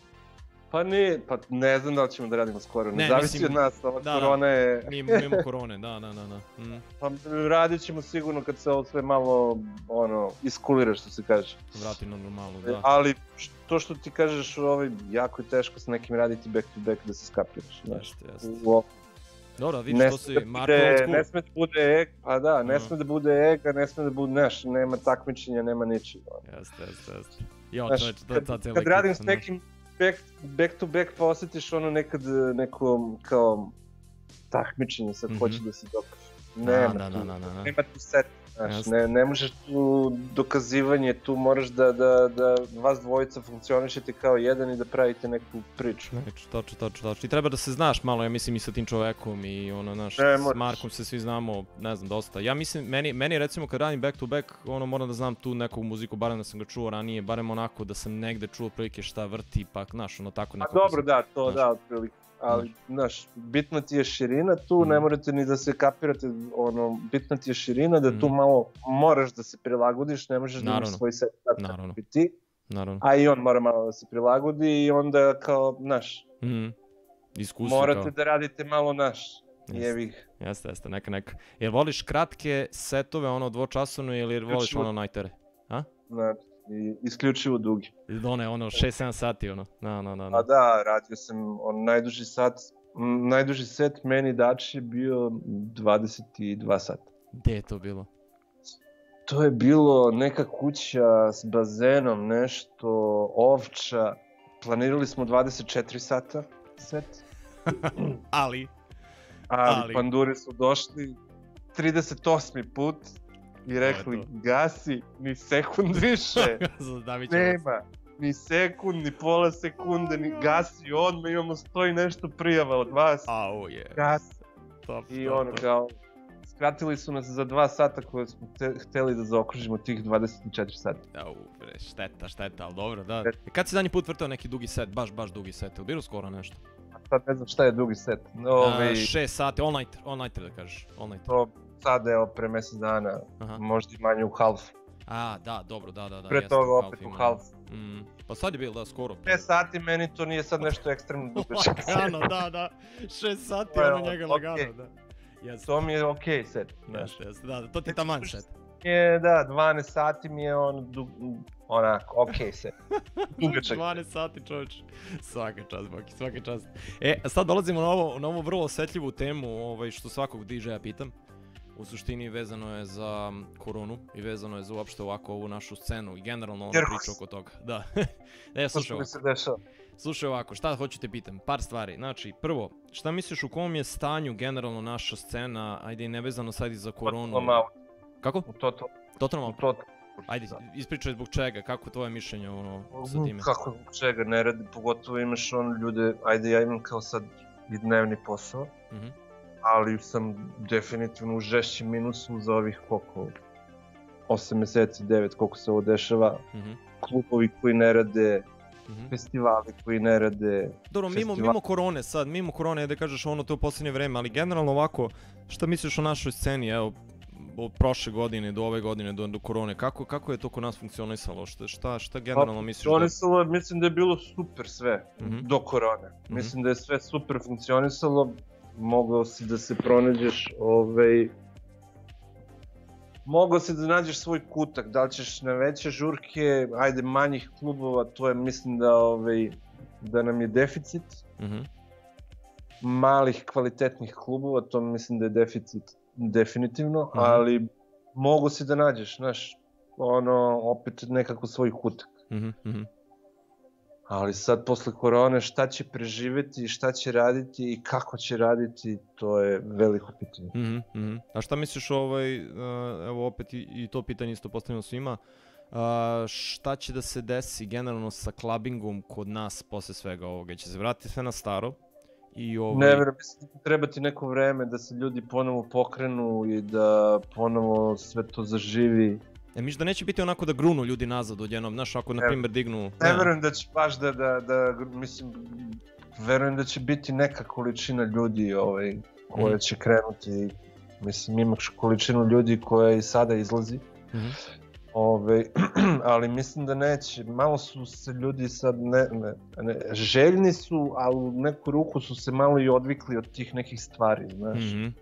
B: Pa ne, pa ne znam da li ćemo da radimo skoro, ne, ne zavisi mislim, od nas, ova da, korona je...
A: Mi imamo korone, da, da, da, da. Mm.
B: Pa radit ćemo sigurno kad se ovo sve malo, ono, iskulira što se kaže.
A: Vrati na normalno, da.
B: Ali to što ti kažeš, ovaj, jako je teško s nekim raditi back to back da se skapiraš, znaš.
A: Jeste, jeste. Dobro, vidiš to si Marko old school.
B: Ne sme da bude ega, pa da, ne sme da bude ega, ne sme da bude, znaš, nema takmičenja, nema ničega.
A: Jeste, jeste, jeste. Jo, to je to je ta cijela
B: ekipa. Kad radim s nekim back, back to back pa osjetiš ono nekad neko kao takmičenje, sad mm-hmm. hoće da se dokaže. Nema
A: da,
B: tu,
A: da, da, da.
B: nema tu set, znaš, ne, ne možeš tu dokazivanje, tu moraš da, da, da vas dvojica funkcionišete kao jedan i da pravite neku priču.
A: Znači, točno, točno, točno. I treba da se znaš malo, ja mislim i sa tim čovekom i ono, znaš,
B: ne,
A: s Markom se svi znamo, ne znam, dosta. Ja mislim, meni, meni recimo kad radim back to back, ono, moram da znam tu neku muziku, barem da sam ga čuo ranije, barem onako da sam negde čuo prilike šta vrti, pa, znaš, ono, tako nekako.
B: A dobro, sam, da, to, znaš, da, otprilike. Ali, znaš, bitna ti je širina tu, mm. ne morate ni da se kapirate, ono, bitna ti je širina, da mm. tu malo moraš da se prilagodiš, ne možeš Naravno. da imaš svoj set tako ti,
A: Naravno.
B: a i on mora malo da se prilagodi i onda kao, znaš,
A: mm. Iskustvo
B: morate
A: kao.
B: Da radite malo naš, jevih.
A: Jeste, jeste, neka, neka. Jel voliš kratke setove, ono, dvočasovne ili voliš Ključivo. ono najtere? A?
B: Znači. I isključivo dugi.
A: One, ono, šest sedam sati, ono, na, na, na.
B: A da, radio sam, on, najduži sat, m, najduži set meni Dači je bio dvadeset dva sata.
A: Gde je to bilo?
B: To je bilo neka kuća s bazenom, nešto, Ovča, planirali smo dvadeset četiri sata set.
A: Ali?
B: Ali, Ali panduri su došli trideset osmi put. i rekli gasi ni sekund više, nema ni sekund, ni pola sekunde, ni gasi odmah, imamo sto i nešto prijava od vas, gasi. I ono kao, skratili su nas za dva sata koje smo hteli da zaokružimo tih dvadeset četiri sata.
A: Au, bre, šteta, šteta, ali dobro, da. Kad si zadnji put vrtao neki dugi set, baš, baš dugi set, ili bilo skoro nešto?
B: Sad ne znam šta je dugi set.
A: Šest sati, all nighter, all nighter da kažeš, all nighter.
B: To sad evo pre mjesec dana, možda i manje u halfu.
A: A, da, dobro, da, da, da.
B: Pre toga opet u halfu.
A: Pa sad je bilo, da, skoro.
B: šest sati, meni to nije sad nešto ekstremno dugačak.
A: Lagano, da, da, šest sati, ono njega lagano, da.
B: To mi je okej set.
A: Da, to ti je taman set.
B: Da, dvanaest sati mi je on, onako, okej set. Dugačak.
A: dvanaest sati, čovječ. Svaka čast, Baki, svaka čast. E, sad dolazimo na ovu vrlo osjetljivu temu, što svakog D J-a pitam. U suštini vezano je za koronu i vezano je za uopšte ovako ovu našu scenu i generalno ono priča oko toga. Da. Ne, slušaj ovako. Slušaj ovako, šta hoću te pitam? Par stvari. Znači, prvo, šta misliš u kom je stanju generalno naša scena, ajde i nevezano sad i za koronu?
B: Totalno out.
A: Kako?
B: U totalno.
A: Totalno out? Ajde, ispričaj zbog čega, kako tvoje mišljenje ono sa time?
B: Kako zbog čega, ne radi, pogotovo imaš ono ljude, ajde ja imam kao sad i dnevni posao. Ali sam definitivno u žešćim minusu za ovih koliko, osam mjeseci, devet, koliko se ovo dešava, klubovi koji ne rade, festivali koji ne rade.
A: Dobro, mimo korone sad, mimo korone, da kažeš ono to u posljednje vreme, ali generalno ovako, šta misliš o našoj sceni, evo, od prošle godine do ove godine, do korone, kako je to kod nas funkcionisalo, šta generalno misliš da...
B: Funkcionisalo, mislim da je bilo super sve, do korone, mislim da je sve super funkcionisalo. Mogao si da se pronađeš, ovaj... Mogao si da nađeš svoj kutak, da li ćeš na veće žurke, ajde manjih klubova, to je mislim da, ovaj, da nam je deficit. Malih kvalitetnih klubova, to mislim da je deficit definitivno, ali mogao si da nađeš, znaš, ono, opet nekako svoj kutak. Ali sad posle korone šta će preživjeti, šta će raditi i kako će raditi, to je veliko pitanje.
A: A šta misliš ovaj, evo opet i to pitanje isto postavljamo svima, šta će da se desi generalno sa clubbingom kod nas posle svega ovoga? Će se vratiti sve na staro?
B: Ne vjerujem, mislim da treba ti neko vreme da se ljudi ponovo pokrenu i da ponovo sve to zaživi.
A: E, misliš da neće biti onako da grunu ljudi nazad odjednom, znaš, ako na primjer dignu...
B: Ne verujem da će baš da, da, mislim, verujem da će biti neka količina ljudi koja će krenuti, mislim, imaš količinu ljudi koja i sada izlazi, ali mislim da neće, malo su se ljudi sad, željni su, ali u neku ruku su se malo i odvikli od tih nekih stvari, znaš.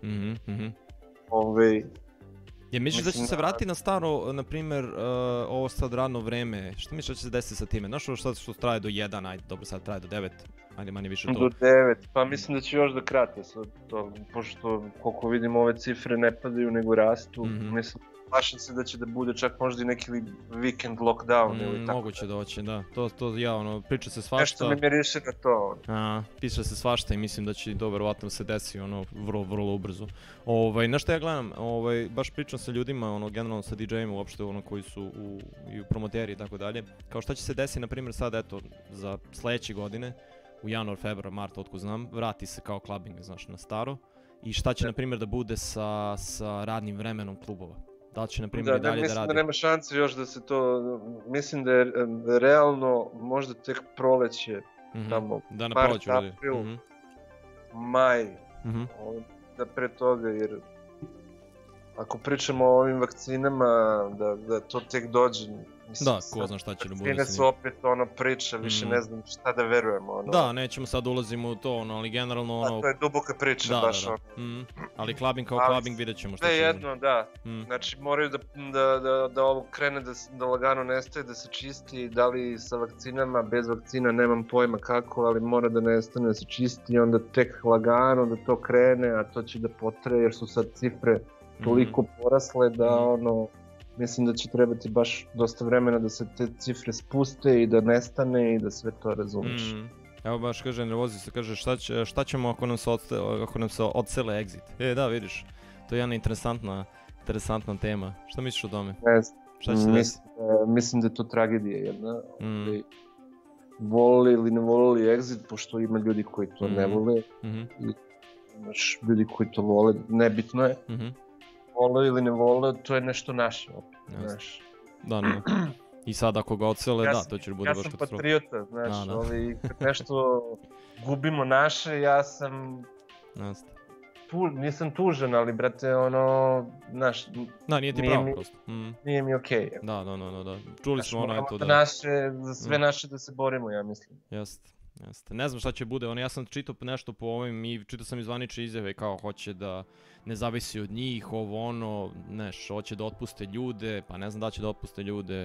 A: Je, misliš da će se vratiti na staro, na primjer, ovo sad radno vreme, što misliš da će se desiti sa time? Znaš što što traje do jedan, ajde, dobro sad traje do devet, ajde manje više to.
B: Do devet, pa mislim da će još da krate sad to, pošto koliko vidim ove cifre ne padaju nego rastu, mislim, plašim se da će da bude čak možda i neki weekend lockdown ili tako.
A: Moguće doći, da, to ja ono, priča se svašta.
B: Nešto mi miriše na to.
A: Priča se svašta i mislim da će to verovatno se desi ono vrlo, vrlo ubrzo. Na što ja gledam, baš pričam sa ljudima, ono, generalno sa D J-ima uopšte, ono, koji su i u promoteri i tako dalje, kao šta će se desiti, na primjer, sad, eto, za sledeće godine, u januar, februar, mart, otko znam, vrati se kao clubbing, znaš, na staro, i šta će, na primjer, da bude sa radnim vremenom klubova. Da li će, na primjer, i dalje da radi?
B: Mislim da nema šanse još da se to, mislim da je realno možda tek proleće, tamo, mart, april, maj, da pre toga, jer ako pričamo o ovim vakcinama, da to tek dođe.
A: Da, ko zna šta će da bude.
B: Vakcine su opet ono priča, više ne znam šta da verujemo.
A: Da, nećemo sad ulazimo u to, ali generalno ono...
B: Da, to je duboka priča, baš ono.
A: Ali clubbing kao clubbing vidjet ćemo šta će.
B: Sve jedno, da. Znači moraju da ovo krene da lagano nestaje, da se čisti, da li sa vakcinama, bez vakcina, nemam pojma kako, ali mora da nestane, da se čisti i onda tek lagano da to krene, a to će da potre jer su sad cifre toliko porasle da ono... Mislim da će trebati baš dosta vremena da se te cifre spuste i da nestane i da sve to razumiješ.
A: Evo baš kaže, nervozi se, kaže šta ćemo ako nam se odsele exit. E da, vidiš, to je jedna interesantna, interesantna tema. Šta misliš o tome?
B: Ne znam. Šta će se desiti? Mislim da je to tragedija jedna. Mm. Volili ili ne volili Exit, pošto ima ljudi koji to mm. ne vole. Mm-hmm. I imaš ljudi koji to vole, nebitno je. Mm-hmm. Vole ili ne vole, to je nešto naše opet, znaš.
A: Da, ne. I sad ako ga ocele, ja da, to će bude
B: ja
A: baš katastrofa.
B: Ja sam patriota, znaš, da, da. Ali kad nešto gubimo naše, ja sam...
A: Jeste.
B: Tu, nisam tužan, ali brate, ono, znaš...
A: Da, nije ti pravo prosto.
B: Mm. Nije mi okej. Okay.
A: Da, da, da, da. Čuli smo ono, eto da...
B: Naše, za sve mm. naše da se borimo, ja mislim.
A: Jeste. Jeste. Ne znam šta će bude, ono, ja sam čitao nešto po ovim i čitao sam izvanične izjave kao hoće da ne zavisi od njih, ovo ono, neš, hoće da otpuste ljude, pa ne znam da će da otpuste ljude.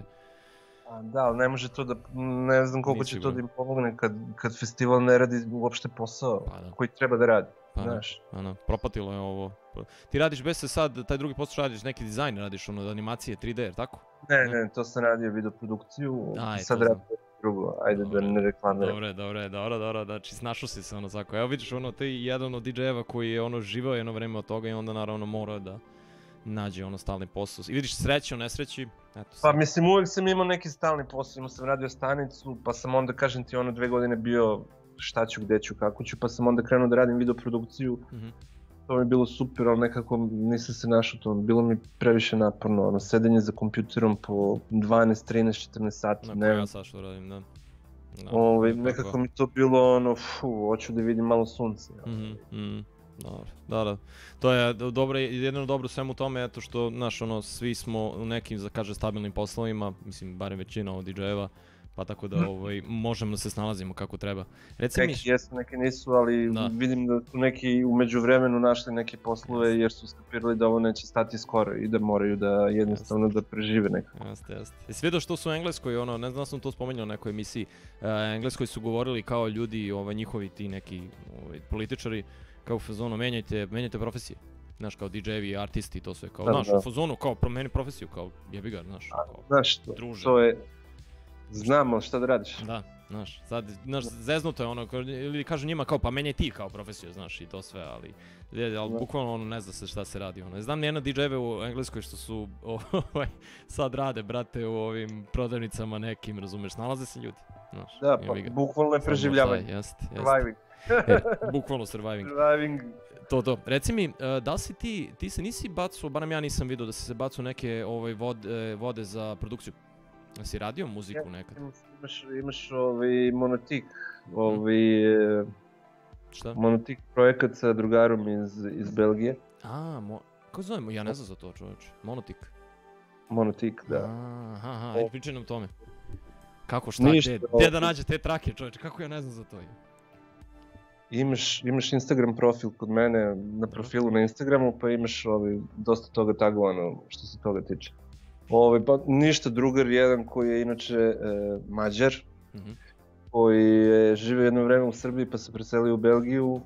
B: A, da, ali ne može to da, ne znam koliko Nisi će to da im pomogne kad, kad festival ne radi uopšte posao pa, da. Koji treba da radi,
A: pa,
B: znaš.
A: Da, ano, propatilo je ovo. Ti radiš bez se sad, taj drugi posao radiš neki dizajn, radiš ono od animacije tri D, jer tako?
B: Ne, ne, ne, to sam radio videoprodukciju, Aj, sad radim drugo, ajde dobre, da ne reklamiram.
A: Dobre, dobre, dobro, dobro, znači snašao si se ono svako. Evo vidiš ono, ti jedan od D J-eva koji je ono živao jedno vreme od toga i onda naravno mora da nađe ono stalni posao. I vidiš sreće o nesreći, eto sad.
B: Pa mislim uvijek sam imao neki stalni posao, imao sam radio stanicu, pa sam onda kažem ti ono dve godine bio šta ću, gde ću, kako ću, pa sam onda krenuo da radim videoprodukciju. Mm-hmm. To mi je bilo super, ali nekako nisam se našao to, bilo mi previše naporno, ono, sedenje za kompjuterom po dvanaest, trinaest, četrnaest sati,
A: ne. Ja sad što radim, da.
B: da Ove, nekako tako. Mi to bilo ono, fu, hoću da vidim malo sunce.
A: Mm-hmm, mm-hmm. Dobro, da, da. To je dobro, jedino dobro svemu tome, eto što, znaš, ono, svi smo u nekim, za kaže, stabilnim poslovima, mislim, barem većina od D J-eva, pa tako da ovaj, možemo da se snalazimo kako treba. Reci
B: neki mi... jesu, neki nisu, ali da. Vidim da su neki u međuvremenu našli neke poslove yes. jer su skapirali da ovo neće stati skoro i da moraju da jednostavno yes. da prežive nekako.
A: Jeste, jeste. Jesi vidio što su u Engleskoj, ono, ne znam da sam to spomenuo na nekoj emisiji, uh, Engleskoj su govorili kao ljudi, ovaj, njihovi ti neki ovaj, političari, kao u fazonu, menjajte, menjajte profesije. Znaš, kao D J-evi, artisti, to sve, kao, da, znaš, da. U fazonu, kao, promeni profesiju, kao, jebi ga, znaš, kao,
B: znaš, to, druže. To je, znamo šta da radiš.
A: Da, znaš, sad, znaš, zeznuto je ono, ili kažu njima kao, pa menjaj ti kao profesiju, znaš, i to sve, ali, ali da. Bukvalno ono, ne zna se šta se radi, ono, znam nijedno D J-eve u Engleskoj što su, ovaj, sad rade, brate, u ovim prodavnicama nekim, razumeš, nalaze se ljudi, znaš.
B: Da, pa, bukvalno je preživljavanje.
A: Jest, jest.
B: Surviving.
A: E, bukvalno surviving.
B: Surviving.
A: To, to. Reci mi, uh, da li si ti, ti se nisi bacuo, barem ja nisam vidio da si se bacuo neke ovaj, vode, vode za produkciju. Si radio muziku nekad?
B: Imaš, imaš ovaj Monotik, ovaj, hmm.
A: Šta?
B: Monotik projekat sa drugarom iz, iz Belgije.
A: A, mo... kako zovemo? Ja ne znam za to, čovječ. Monotik?
B: Monotik, da.
A: Aha, aha, ajde pričaj nam tome. Kako, šta, gdje, gdje da nađe te trake, čovječ, kako ja ne znam za to?
B: Imaš, imaš Instagram profil kod mene, na profilu na Instagramu, pa imaš ovaj, dosta toga tagovano što se toga tiče. Ovaj, pa ništa, drugar jedan koji je inače e, Mađar, mm-hmm. koji je živio jedno vreme u Srbiji pa se preselio u Belgiju.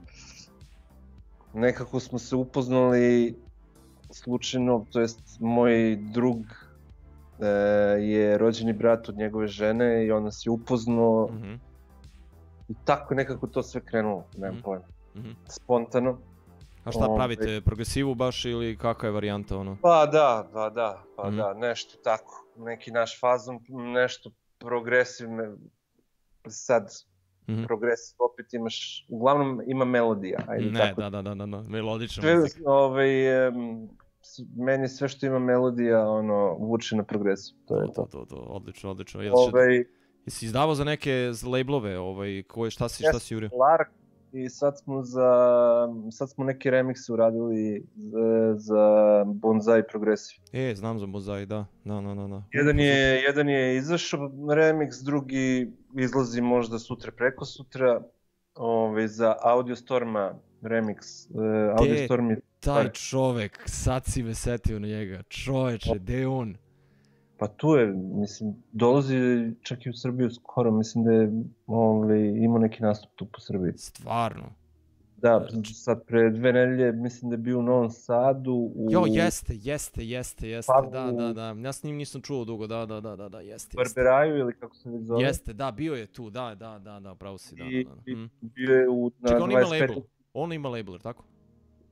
B: Nekako smo se upoznali slučajno, to jest moj drug e, je rođeni brat od njegove žene i on nas je upoznao. Mm-hmm. I tako nekako to sve krenulo, nemam mm-hmm. pojma, mm-hmm. spontano.
A: A šta pravite, um, progresivu baš ili kakva je varijanta ono?
B: Pa da, pa da, pa mm-hmm. da, nešto tako, neki naš fazon, nešto progresivne, sad mm-hmm. progresiv opet imaš, uglavnom ima melodija, ajde
A: ne,
B: tako.
A: Ne, da, da, da, da, melodična
B: sve,
A: muzika.
B: Ovaj, um, meni sve što ima melodija, ono, vuče na progresiv, to, to je to.
A: To, to, to, odlično, odlično. Jel ovaj, jesi izdavao za neke labelove, ovaj, koje, šta si, šta si jurio?
B: Lark, i sad smo za, sad smo neki remix uradili za, za Bonsai Progressive.
A: E, znam za Bonsai, da, da, da, da.
B: Jedan je, jedan je izašao remix, drugi izlazi možda sutra, preko sutra, ovaj, za Audiostorma remix. Uh, Audiostorm je...
A: taj čovek, sad si me setio na njega, čoveče, gde je on?
B: Pa tu je, mislim, dolazi čak i u Srbiju skoro, mislim da je ovaj, imao neki nastup tu po Srbiji.
A: Stvarno?
B: Da, sad pre dve nedelje mislim da je bio u Novom Sadu. U...
A: Jo, jeste, jeste, jeste, jeste, pa, da, da, da, ja s njim nisam čuo dugo, da, da, da, da, da, jeste.
B: Barberaju ili kako se već zove?
A: Jeste, da, bio je tu, da, da, da, da, pravo si, da,
B: I,
A: da, da.
B: I bio je u, na
A: Čekaj, on ima
B: dvadeset pet...
A: label, on ima label, tako?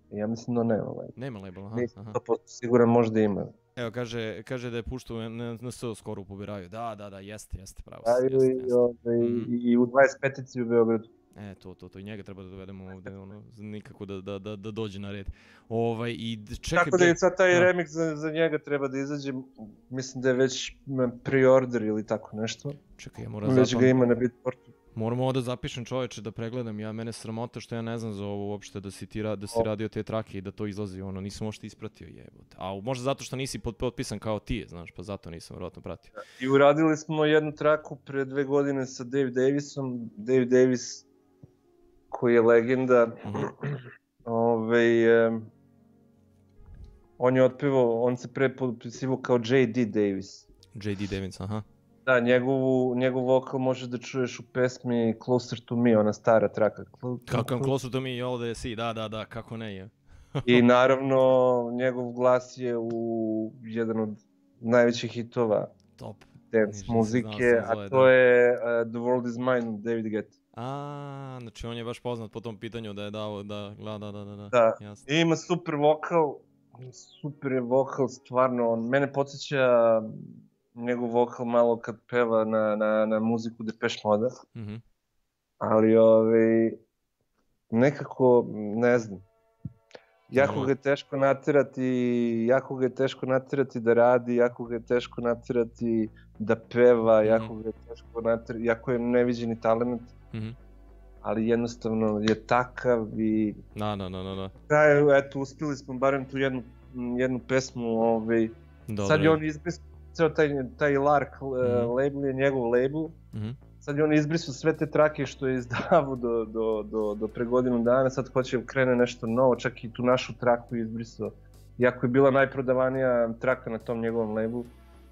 B: Ja mislim da nema label.
A: Nema label, aha.
B: Nisam sto posto siguran, možda ima.
A: Evo, kaže, kaže da je puštao na, na S skoro u Pobiraju. Da, da, da, jeste, jeste, pravo
B: si. Da, jeste, i, jeste. Ove, mm. i u dvadeset petici u Beogradu.
A: E, to, to, to, i njega treba da dovedemo ovde, ono, nikako da, da, da, da dođe na red. Ovaj, i čekaj...
B: Tako da je sad taj da. remix za, za njega treba da izađe, mislim da je već pre-order ili tako nešto.
A: Čekaj, ja moram
B: već zapam... ga ima na Beatportu.
A: Moram ovo da zapišem, čoveče, da pregledam. Ja, mene sramota što ja ne znam za ovo uopšte, da si ti ra, da si radio te trake i da to izlazi, ono, nisam uopšte ispratio, jebote. A možda zato što nisi potpisan kao ti, znaš, pa zato nisam vjerojatno pratio.
B: I uradili smo jednu traku pre dve godine sa Dave Davisom. Dave Davis, koji je legenda, mm-hmm. Ove, um, on je otpevao, on se pre potpisivao kao J D Davis.
A: J D Davis, aha.
B: Da, njegovu, njegov vokal možeš da čuješ u pesmi Closer to Me, ona stara traka.
A: Kako je Closer to Me, all the sea, da, da, da, kako ne je.
B: I naravno, njegov glas je u jedan od najvećih hitova
A: Top.
B: Dance muzike, a to da. je uh, The World Is Mine, David Guetta.
A: A, znači on je baš poznat po tom pitanju da je dao, da, da, da, da, da.
B: Da, jasno. I ima super vokal, super je vokal, stvarno, on mene podsjeća njegov vokal malo kad peva na, na, na muziku Depeche Mode, mm-hmm. ali ovaj, nekako, ne znam, jako ga je teško naterati, jako ga je teško naterati da radi, jako ga je teško naterati da peva, mm-hmm. jako ga je teško naterati, jako je neviđeni talent, mm-hmm. ali jednostavno je takav i...
A: Da, da, da, da.
B: Da, eto, uspili smo barem tu jednu, jednu pesmu, ovaj, Dobre. Sad je on izbrisao ceo taj, taj Lark mm-hmm. label je njegov label, mm-hmm. sad je on izbrisao sve te trake što je izdavao do, do, do, do pre godinu dana, sad hoće krene nešto novo, čak i tu našu traku izbrisao, iako je bila najprodavanija traka na tom njegovom labelu.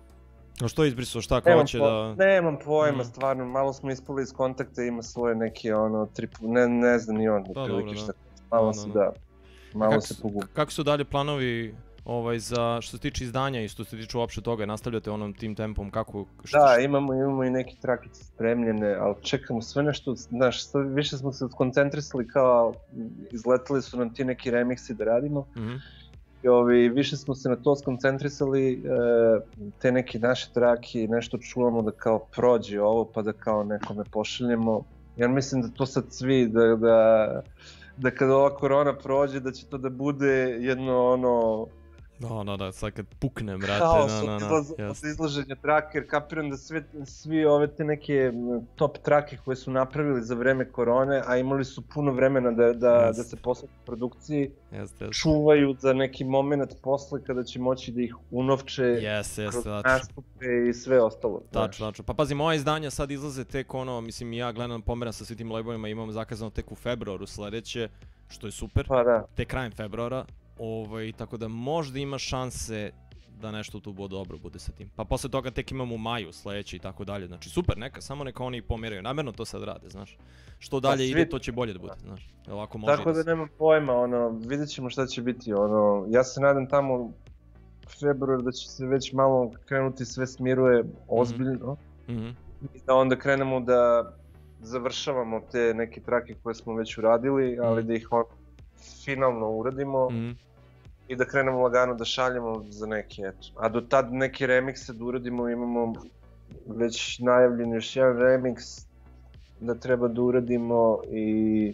A: A što je izbrisao, šta ko hoće da...
B: Nemam pojma, mm. stvarno, malo smo ispali iz kontakta, ima svoje neke ono, tripu, ne, ne znam ni on,
A: da, dobro,
B: šta, malo se da, malo
A: kak,
B: se pogubi.
A: Kako su dalje planovi ovaj, za, što se tiče izdanja i što se tiče uopšte toga, nastavljate onom tim tempom, kako... Što,
B: da, imamo, imamo i neke trakice spremljene, ali čekamo sve nešto, znaš, više smo se koncentrisali kao, izletali su nam ti neki remiksi da radimo, mm-hmm. I ovi, više smo se na to skoncentrisali, e, te neke naše trake, nešto čuvamo da kao prođe ovo pa da kao nekome pošaljemo. Ja mislim da to sad svi, da, da, da kada ova korona prođe, da će to da bude jedno ono...
A: Da, da, da, sad kad pukne, brate,
B: haos
A: na, na, na,
B: od, od izlaženja trake, jer kapiram da sve, svi ove te neke top trake koje su napravili za vreme korone, a imali su puno vremena da, da, yes. da se posvete produkciji, yes, yes. čuvaju za neki moment posle kada će moći da ih unovče
A: yes, yes,
B: kroz nastupe i sve ostalo.
A: Tačno, tačno. Pa pazi, moja izdanja sad izlaze tek ono, mislim ja gledam, pomeram sa svim tim labelima, imam zakazano tek u februaru sledeće, što je super,
B: pa da.
A: Tek krajem februara. Ovaj, tako da možda ima šanse da nešto tu bude dobro bude sa tim. Pa posle toga tek imamo u maju sledeći i tako dalje. Znači super, neka, samo neka oni pomeraju. Namerno to sad rade, znaš. Što dalje svi... ide, to će bolje da bude, znaš. Ovako može
B: tako da, da nemam pojma, ono, vidjet ćemo šta će biti, ono, ja se nadam tamo u februar da će se već malo krenuti sve smiruje ozbiljno. Mm-hmm. I da onda krenemo da završavamo te neke trake koje smo već uradili, ali mm-hmm. da ih on finalno uradimo. Mm-hmm. I da krenemo lagano da šaljemo za neke, eto. A do tad neke remikse da uradimo, imamo već najavljen još jedan remix da treba da uradimo i...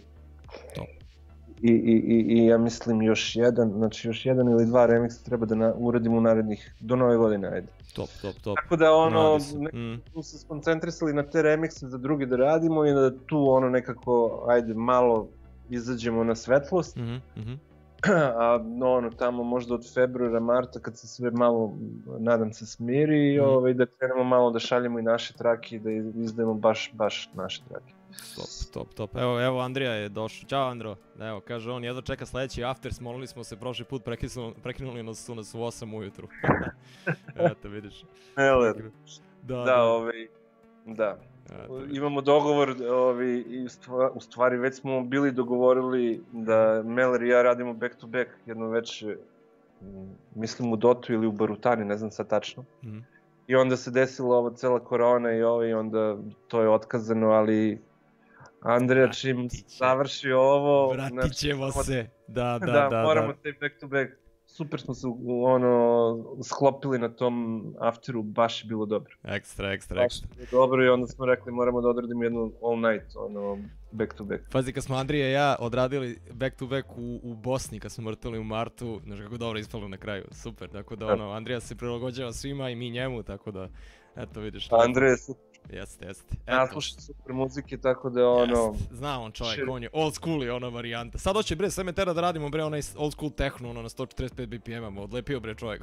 B: I, i, i, i ja mislim još jedan, znači još jedan ili dva remiksa treba da na, uradimo u narednih, do nove godine, ajde.
A: Top, top, top.
B: Tako da ono, nekako mm. tu se skoncentrisali na te remikse za drugi da radimo i da tu ono nekako, ajde, malo izađemo na svetlost. Mm-hmm, mm-hmm. A ono, tamo možda od februara, marta, kad se sve malo, nadam se, smiri, mm. ovaj, da krenemo malo da šaljemo i naše trake i da izdajemo baš, baš naše trake.
A: Top, top, top. Evo, evo Andrija je došao. Ćao Andro. Evo, kaže on, jedva čeka sledeći after, smolili smo se prošli put, prekinuli, prekinuli nas su nas u osam ujutru. Eto, vidiš.
B: Evo, da, da, da. Ovaj, da. Eto, imamo dogovor, ovaj, i u stvari već smo bili dogovorili da Meler i ja radimo back to back jedno veče, mislim u Dotu ili u Barutani, ne znam sad tačno. Mm. I onda se desila ova cela korona i ovaj, onda to je otkazano, ali Andrija čim završi ovo...
A: Vratit ćemo se, da, da,
B: da.
A: Da,
B: moramo taj back to back. Super smo se ono, sklopili na tom afteru, baš je bilo dobro.
A: Ekstra, ekstra, ekstra.
B: Baš je bilo dobro i onda smo rekli moramo da odradimo jednu all night, ono, back to back.
A: Pazi, kad smo Andrija i ja odradili back to back u, u Bosni, kad smo vrtali u martu, znaš kako dobro ispalo na kraju, super, tako da ono, Andrija se prilagođava svima i mi njemu, tako da, eto vidiš.
B: Andrija je super.
A: Jeste, jeste.
B: Naslušam super muzike, tako da ono...
A: Jest, zna on čovjek, on je old school i ona varijanta. Sad hoće bre, sve me tera da radimo bre onaj old school techno, ono na sto četrdeset pet B P M-a, odlepio bre čovjek.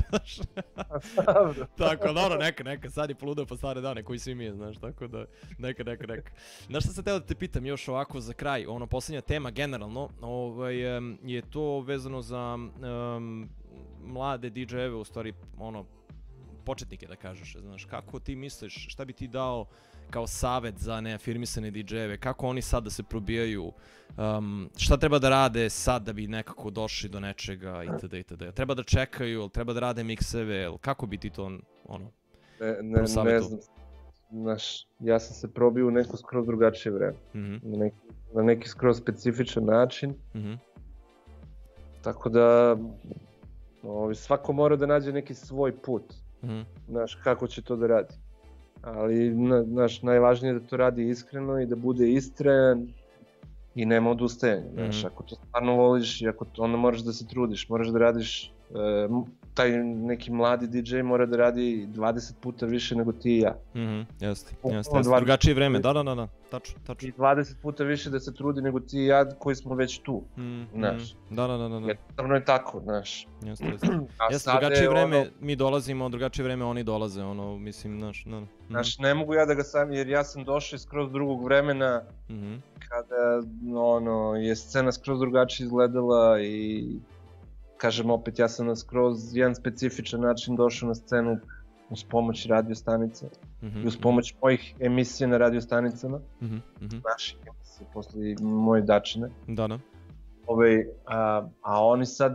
A: Tako, dobro, neka, neka, sad je poludeo po stare dane, koji svi mi je, znaš, tako da, neka, neka, neka. Znaš šta sam teo da te pitam još ovako za kraj, ono, posljednja tema generalno, ovaj, je to vezano za um, mlade D J-eve, u stvari, ono, početnike da kažeš, znaš, kako ti misliš, šta bi ti dao kao savjet za neafirmisane D J-eve, kako oni sad da se probijaju, um, šta treba da rade sad da bi nekako došli do nečega itd. itd. Treba da čekaju, treba da rade mikseve, kako bi ti to ono,
B: ne, ne, ne znam, znaš, ja sam se probio u neko skroz drugačije vreme, mm-hmm. na, neki, na neki skroz specifičan način, mm-hmm. tako da ovi, svako mora da nađe neki svoj put. Mm-hmm. Znaš, kako će to da radi. Ali, na, znaš, najvažnije je da to radi iskreno i da bude istrajan i nema odustajanja. Znaš, mm-hmm. ako to stvarno voliš i ako to, onda moraš da se trudiš, moraš da radiš, e, taj neki mladi D J mora da radi dvadeset puta više nego ti i ja.
A: Mhm, jeste, jeste, jeste, drugačije vreme, da, da, da, da, tačno, tačno.
B: I dvadeset puta više da se trudi nego ti i ja koji smo već tu, mm, znaš.
A: Mm, da, da, da, da.
B: Jednostavno je tako, znaš.
A: Jeste, jeste. Jeste, drugačije vreme, ono, mi dolazimo, drugačije vreme oni dolaze, ono, mislim, znaš, da.
B: Znaš, ne mogu ja da ga sam, jer ja sam došao skroz drugog vremena, mm-hmm. kada, ono, je scena skroz drugačije izgledala i... Kažem opet, ja sam na skroz jedan specifičan način došao na scenu uz pomoć radio stanice mm-hmm. i uz pomoć mojih emisija na radio stanicama, mm-hmm. naših emisija posle moje dačine.
A: Da, da.
B: Ove, a, a oni sad,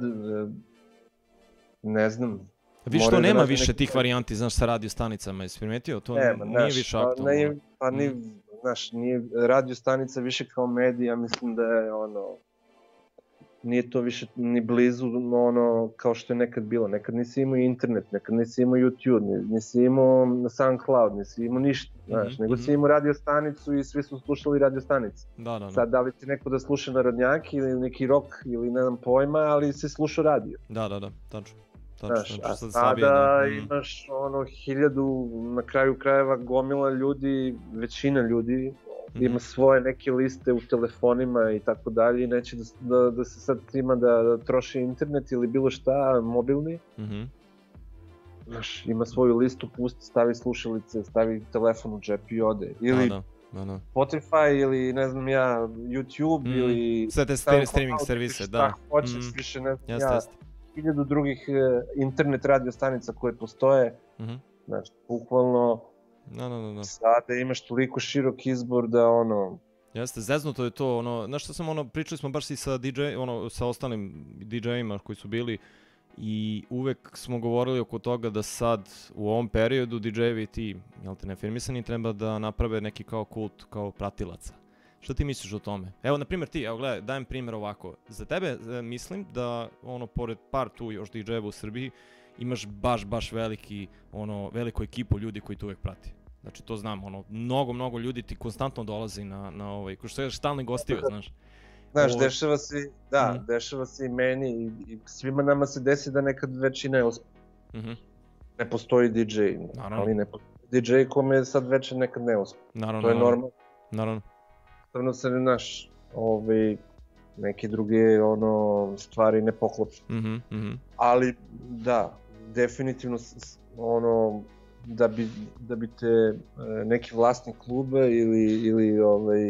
B: ne znam...
A: Vi što nema više neki... tih varijanti, znaš, sa radio stanicama, jesi primetio? To nema, nije naš, više aktualno. Ne,
B: pa ni, mm. znaš, nije radio stanica više kao medija, mislim da je ono... Nije to više ni blizu ono kao što je nekad bilo. Nekad nisi imao internet, nekad nisi imao YouTube, nisi imao SoundCloud, nisi imao ništa, znaš, mm-hmm. nego si imao radio stanicu i svi su slušali radio stanice.
A: Da, da, da.
B: Sad da li ti neko da sluša narodnjaki ili neki rock ili ne znam pojma, ali se sluša radio.
A: Da, da, da, tačno.
B: Znaš, a sada imaš ono hiljadu, na kraju krajeva gomila ljudi, većina ljudi, ima svoje neke liste u telefonima i tako dalje i neće da, da, da se sad ima da, da troši internet ili bilo šta, mobilni. Mm-hmm. Znaš, ima svoju listu, pusti, stavi slušalice, stavi telefon u džep i ode. Ili
A: da, da, da.
B: Spotify ili ne znam ja, YouTube mm. ili...
A: Sve te streaming, streaming servise,
B: šta
A: da.
B: Hoćeš, mm. više ne znam jest, ja, jest. hiljadu drugih uh, internet radio stanica koje postoje. Mm-hmm. Znaš, bukvalno...
A: No, no, no, no.
B: Sada imaš toliko širok izbor da ono...
A: Jeste, zeznuto je to, ono, znaš što sam ono, pričali smo baš i sa D J, ono, sa ostalim D J-ima koji su bili i uvek smo govorili oko toga da sad u ovom periodu D J-evi ti, jel te, neafirmisani, treba da naprave neki kao kult, kao pratilaca. Što ti misliš o tome? Evo, na primjer ti, evo gledaj, dajem primjer ovako. Za tebe mislim da, ono, pored par tu još D J-eva u Srbiji, imaš baš, baš veliki, ono, veliku ekipu ljudi koji te uvek prati. Znači, to znam, ono, mnogo, mnogo ljudi ti konstantno dolazi na, na ovaj, ko što je stalni gostive, znaš.
B: Znaš, Ovo... dešava se, da, mm-hmm. dešava se i meni i, i svima nama se desi da nekad već i ne uspe. Mm-hmm. Ne postoji D J, naravno. Ali ne postoji D J kome sad već nekad ne uspe.
A: Naravno,
B: to je normalno.
A: Naravno.
B: Naravno se ne naš, ovaj, neke druge, ono, stvari ne poklopi. Mm-hmm, mm-hmm. Ali, da, definitivno, ono, da bi, da bi te neki vlasnik kluba ili, ili, ovaj,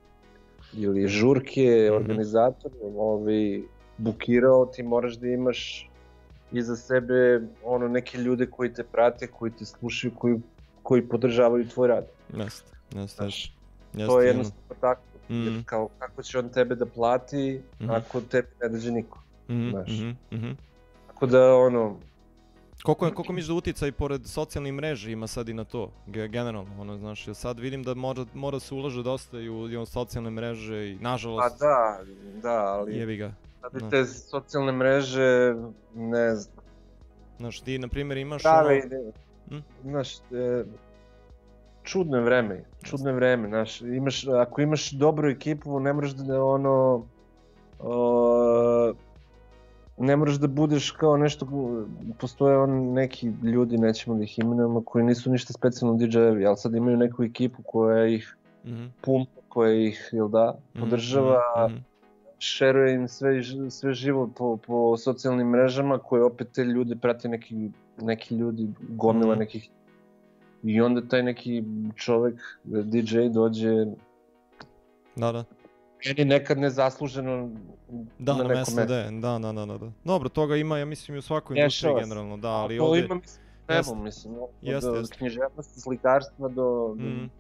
B: ili žurke, mm-hmm. organizator ovaj, bukirao, ti moraš da imaš iza sebe ono, neke ljude koji te prate, koji te slušaju, koji, koji podržavaju tvoj rad.
A: Jeste, jeste.
B: To je jednostavno tako, mm-hmm. jer kao kako će on tebe da plati mm-hmm. ako tebe ne dođe niko, mm-hmm. znaš. Mm-hmm. Tako da, ono,
A: Koliko, je, koliko misliš da uticaj pored socijalnih mreža ima sad i na to, generalno, ono, znaš, sad vidim da mora, mora se ulaže dosta i u, i u socijalne mreže i, nažalost,
B: pa da, da, ali
A: jebi ga.
B: Sad te socijalne mreže, ne znam.
A: Znaš, ti, na primjer, imaš
B: Prave
A: ono...
B: Hm? Znaš, e, čudne vreme, čudne vreme, znaš, imaš, ako imaš dobru ekipu, ne moraš da ono... O, ne moraš da budeš kao nešto, postoje on neki ljudi, nećemo da ih imenujemo, koji nisu ništa specijalno di džejevi, ali sad imaju neku ekipu koja ih mm-hmm. pumpa, koja ih, jel da, podržava, mm-hmm. šeruje im sve, sve živo po, po socijalnim mrežama, koje opet te ljude prate neki, neki ljudi, gomila mm-hmm. nekih. I onda taj neki čovek, di džej, dođe...
A: Da, da.
B: Meni nekad nezasluženo
A: da,
B: na,
A: na
B: nekom
A: mesto. Da, da, da, da, da. Dobro, toga ima, ja mislim, i u svakoj industriji generalno, da, ali
B: to
A: ovdje...
B: To ima, mislim, mislim, od jest, jest. književnosti, slikarstva do...
A: Mm.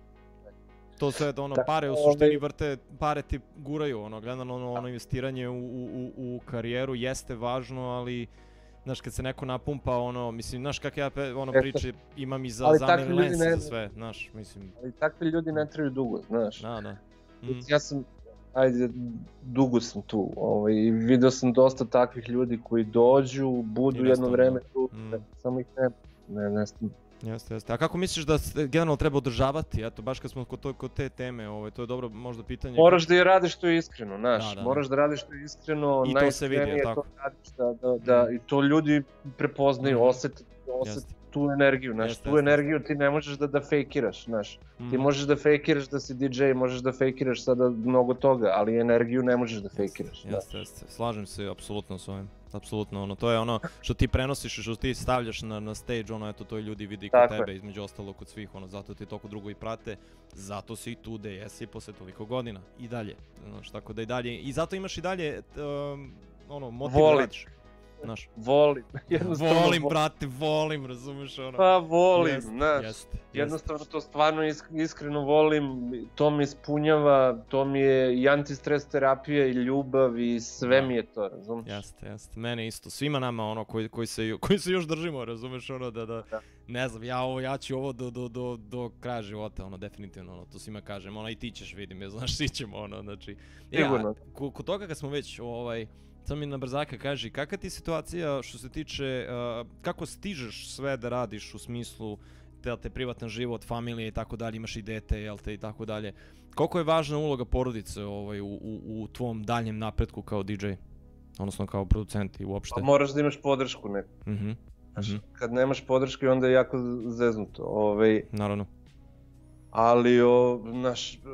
A: To sve, ono, tako, pare u suštini vrte, pare ti guraju, ono, gledano, ono, ono investiranje u, u, u karijeru jeste važno, ali... Znaš, kad se neko napumpa, ono, mislim, znaš kak ja ono priče imam i za zamene lense za sve, znaš, mislim...
B: Ali takvi ljudi ne traju dugo, znaš.
A: Da, da.
B: Mm. Ja sam, ajde, dugo sam tu, ovaj, i vidio sam dosta takvih ljudi koji dođu, budu jedno vreme tu, mm. samo ih ne, ne, ne znam.
A: Jeste, jeste. A kako misliš da se generalno treba održavati, eto, baš kad smo kod, to, kod te teme, ovaj, to je dobro možda pitanje...
B: Moraš da je radiš to iskreno, znaš, da, da, moraš da radiš to iskreno,
A: i to se vidi, tako.
B: To radiš, da, da, da, mm. i to ljudi prepoznaju, mm. osete, osete tu energiju, znaš, tu energiju ti ne možeš da, da fejkiraš, znaš, mm. ti možeš da fejkiraš da si di džej, možeš da fejkiraš sada mnogo toga, ali energiju ne možeš da fejkiraš.
A: Jeste, jeste, slažem se apsolutno s ovim. Apsolutno, ono, to je ono što ti prenosiš i što ti stavljaš na, na stage, ono, eto, to i ljudi vidi kod tebe, između ostalo kod svih, ono, zato ti toliko drugo i prate, zato si i tu gde jesi posle toliko godina, i dalje, znaš, tako da i dalje, i zato imaš i dalje, um, ono, motiv da radiš. Znaš.
B: Volim,
A: jednostavno volim, brate, volim, razumeš ono.
B: Pa volim, jest, znaš, jest, jednostavno jest. To stvarno iskreno volim, to mi ispunjava, to mi je i antistres terapija i ljubav i sve da. Mi je to, razumeš.
A: Jeste, jeste, mene isto, svima nama ono koji, koji, se, koji se još držimo, razumeš ono da, da, da. Ne znam, ja, ovo, ja ću ovo do, do, do, do kraja života, ono, definitivno, ono, to svima kažem, ono, i ti ćeš, vidim, ja, znaš, svi ćemo, ono, znači, ja, kod toga kad smo već, ovaj, sad mi na brzaka kaži, kakva ti situacija što se tiče, uh, kako stižeš sve da radiš u smislu te, te privatan život, familije i tako dalje, imaš i dete, jel te, i tako dalje. Koliko je važna uloga porodice ovaj, u, u, u tvom daljem napretku kao di džej? Odnosno kao producent i uopšte?
B: Pa moraš da imaš podršku neku.
A: Mm-hmm.
B: Znaš,
A: mm-hmm.
B: kad nemaš podrške onda je jako zeznuto. Ovaj,
A: Naravno.
B: Ali, o, naš... E,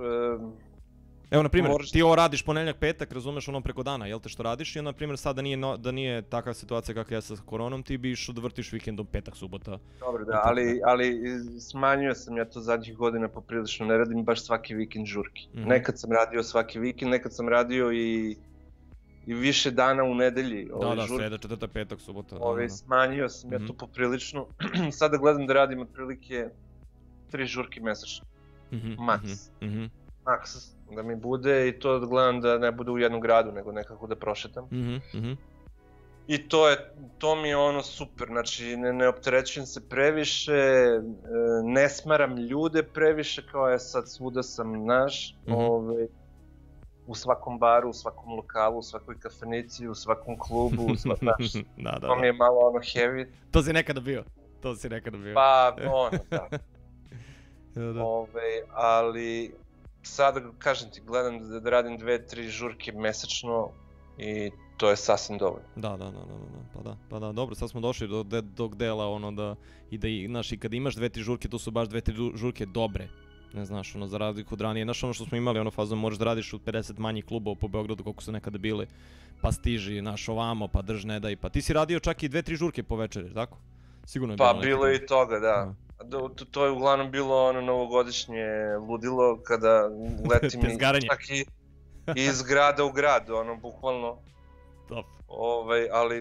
A: Evo, na primjer, moraš... ti ovo radiš ponedjeljak, petak, razumeš, ono preko dana, jel te što radiš? I na primjer, sad da nije, no, da nije takva situacija kakva je sa koronom, ti bi išao da vrtiš vikendom petak, subota.
B: Dobro, da, ali, ali smanjio sam ja to zadnjih godina poprilično, ne radim baš svaki vikend žurki. Mm-hmm. Nekad sam radio svaki vikend, nekad sam radio i, i više dana u nedelji.
A: Da, da, žurki. Sreda, četvrta, petak, subota.
B: Ove, da, da. Smanjio sam mm-hmm. ja to poprilično. Sada gledam da radim otprilike tri žurke mesečno. Mm-hmm. Max.
A: Mm-hmm.
B: Max. Da mi bude i to gledam da ne bude u jednom gradu, nego nekako da prošetam.
A: Mm-hmm, mm-hmm.
B: I to je, to mi je ono super, znači ne, ne opterećujem se previše, ne smaram ljude previše, kao je sad svuda sam naš, mm-hmm. ovaj, u svakom baru, u svakom lokalu, u svakoj kafenici, u svakom klubu, u svak, naš,
A: da, da,
B: to mi je malo ono heavy.
A: To si nekada bio, to si nekada bio.
B: Pa, ono, da.
A: da, da.
B: Ovaj, ali... Sada, kažem ti, gledam da, da radim dve, tri žurke mesečno i to je sasvim dovoljno.
A: Da, da, da, da, da, pa da, pa da, dobro, sad smo došli do de, dog dela, ono da, i da, i, znaš, i kad imaš dve, tri žurke, to su baš dve, tri žurke dobre, ne znaš, ono, za razliku od ranije, znaš, ono što smo imali, ono, fazom, možeš da radiš u pedeset manjih klubova po Beogradu, koliko su nekada bili, pa stiži, znaš, ovamo, pa drž, ne daj, pa ti si radio čak i dve, tri žurke po večeri, tako? Sigurno je
B: pa bilo je i toga, da. Aha. To, to je uglavnom bilo ono novogodišnje ludilo kada letim čak i, i iz grada u grad, ono bukvalno.
A: Top.
B: Ovaj, ali e,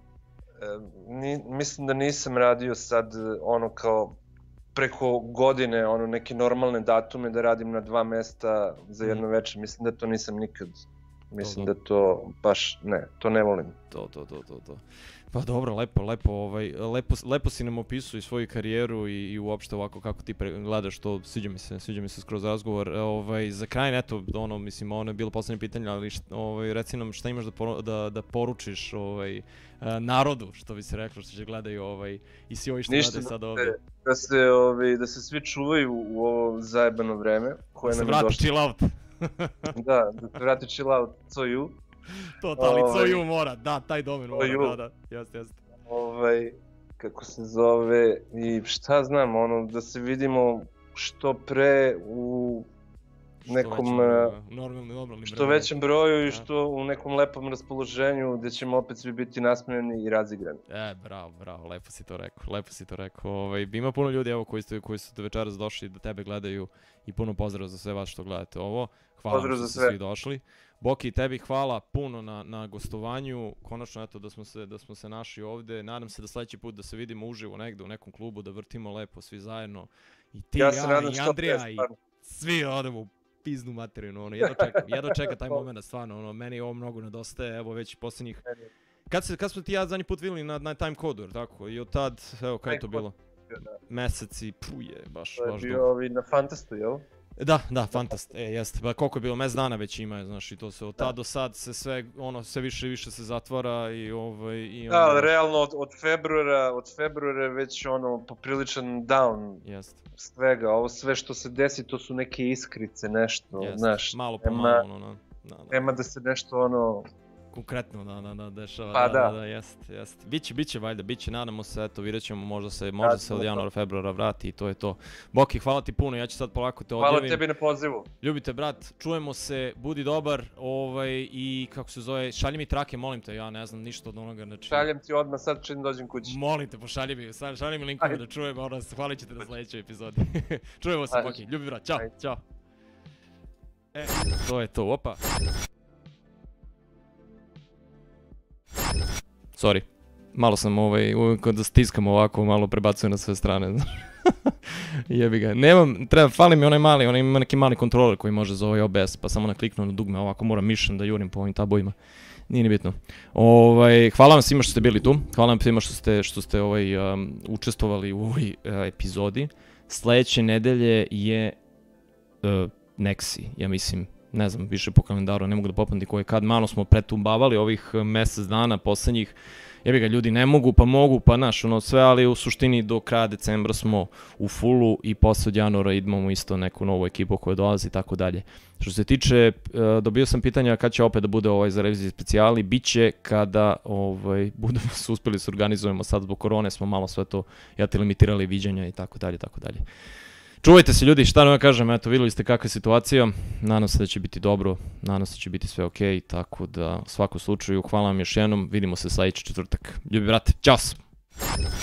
B: ni, mislim da nisam radio sad ono kao preko godine, ono neke normalne datume da radim na dva mesta za jedno mm. večer, mislim da to nisam nikad. Mislim to, da to baš, ne, to ne volim.
A: To, to, to, to, to. Pa dobro, lepo, lepo, ovaj, lepo, lepo si nam opisao i svoju karijeru i, i uopšte ovako kako ti gledaš to, sviđa mi se, sviđa mi se skroz razgovor. Ovaj, za kraj, eto, ono, mislim, ono je bilo poslednje pitanje, ali št, ovaj, reci nam šta imaš da, poru, da, da poručiš ovaj, narodu, što bi se reklo, što će gledaju ovaj, i svi ovi što gledaju sad ovdje.
B: Da se, ovaj, da se svi čuvaju u ovo zajebano vreme koje nam je došlo.
A: Da se vrati chill out.
B: Da, da se vrati chill out, co ju.
A: Totalni, co ju mora, da, taj domen mora, da, da, jeste, jeste.
B: Ovaj, kako se zove, i šta znam, ono, da se vidimo što pre u nekom, što većem broju i što u nekom lepom raspoloženju gdje ćemo opet svi biti nasmejani i razigrani.
A: E, bravo, bravo, lepo si to rekao, lepo si to rekao. Ovaj, ima puno ljudi evo koji, ste, koji su do večeras došli da tebe gledaju i puno pozdrav za sve vas što gledate ovo. Hvala vam što ste svi došli. Boki, tebi hvala puno na, na gostovanju, konačno eto da smo, se, da smo se našli ovdje, nadam se da sljedeći put da se vidimo uživo negdje u nekom klubu, da vrtimo lepo svi zajedno, i ti, ja, ja i Andrija, i svi odemo u piznu materinu, ono, jedno čeka, jedno čeka taj moment, stvarno, ono, meni ovo mnogo nedostaje, evo već posljednjih, kad, se, kad smo ti ja zadnji put vidjeli na, na time kodu, tako, i od tad, evo, kaj je to bilo? Meseci, puje, baš,
B: to je
A: baš
B: bio dugo. Ovi na Fantastu, jel?
A: Da, da, Fantast, e, jeste, ba koliko je bilo, mjesec dana već ima, znaš, i to se od tad do sad se sve, ono, sve više i više se zatvara i ovaj, i
B: onda... Da, ali realno od, od februara, od februara već ono, popriličan down
A: jest.
B: Svega, ovo sve što se desi, to su neke iskrice, nešto, jest. Znaš.
A: Malo po malo, ono, no,
B: da, da. Nema da se nešto, ono...
A: Konkretno, da, da, da, dešava,
B: pa,
A: da,
B: da,
A: da, da, jest, jest. Biće, biće, valjda, biće, nadamo se, eto, vidjet ćemo, možda se, možda se od januara, februara vrati i to je to. Boki, hvala ti puno, ja ću sad polako te odjavim.
B: Hvala tebi na pozivu.
A: Ljubite, brat, čujemo se, budi dobar, ovaj, i kako se zove, šalji mi trake, molim te, ja ne znam ništa od onoga, znači...
B: Šaljem ti odmah sad čim dođem kući.
A: Molim te, pošalji mi, šalji mi linkove da čujemo, onda hvalit ćete na sljedećoj epizodi. Čujemo se, Boki, ljubi, brat, čao, čao. E, to je to, opa. Sorry, malo sam ovaj, kada stiskam ovako, malo prebacujem na sve strane, jebi ga, nemam, treba, fali mi onaj mali, onaj ima neki mali kontroler koji može za ovaj O B S, pa samo nakliknu na dugme, ovako moram mišem da jurim po ovim tabovima, nije ni bitno. Ovaj, hvala vam svima što ste bili tu, hvala vam svima što ste, što ste ovaj, um, učestvovali u ovoj uh, epizodi. Sljedeće nedelje je uh, Nexi, ja mislim. Ne znam, više po kalendaru, ne mogu da popamtim koji kad, malo smo pretumbavali ovih mjesec dana posljednjih, jebi ga, ljudi ne mogu, pa mogu, pa naš, ono sve, ali u suštini do kraja decembra smo u fullu i posle od januara idemo isto neku novu ekipu koja dolazi i tako dalje. Što se tiče, dobio sam pitanja kad će opet da bude ovaj za reviziji specijali, bit će kada ovaj, budemo se uspjeli se organizujemo, sad zbog korone smo malo sve to, jate, limitirali viđenja i tako dalje, tako dalje. Čuvajte se ljudi, šta ne vam kažem, eto vidjeli ste kakva je situacija, nadam se da će biti dobro, nadam se da će biti sve ok, tako da u svakom slučaju hvala vam još jednom, vidimo se sljedeći četvrtak. Ljubi brate, ćao!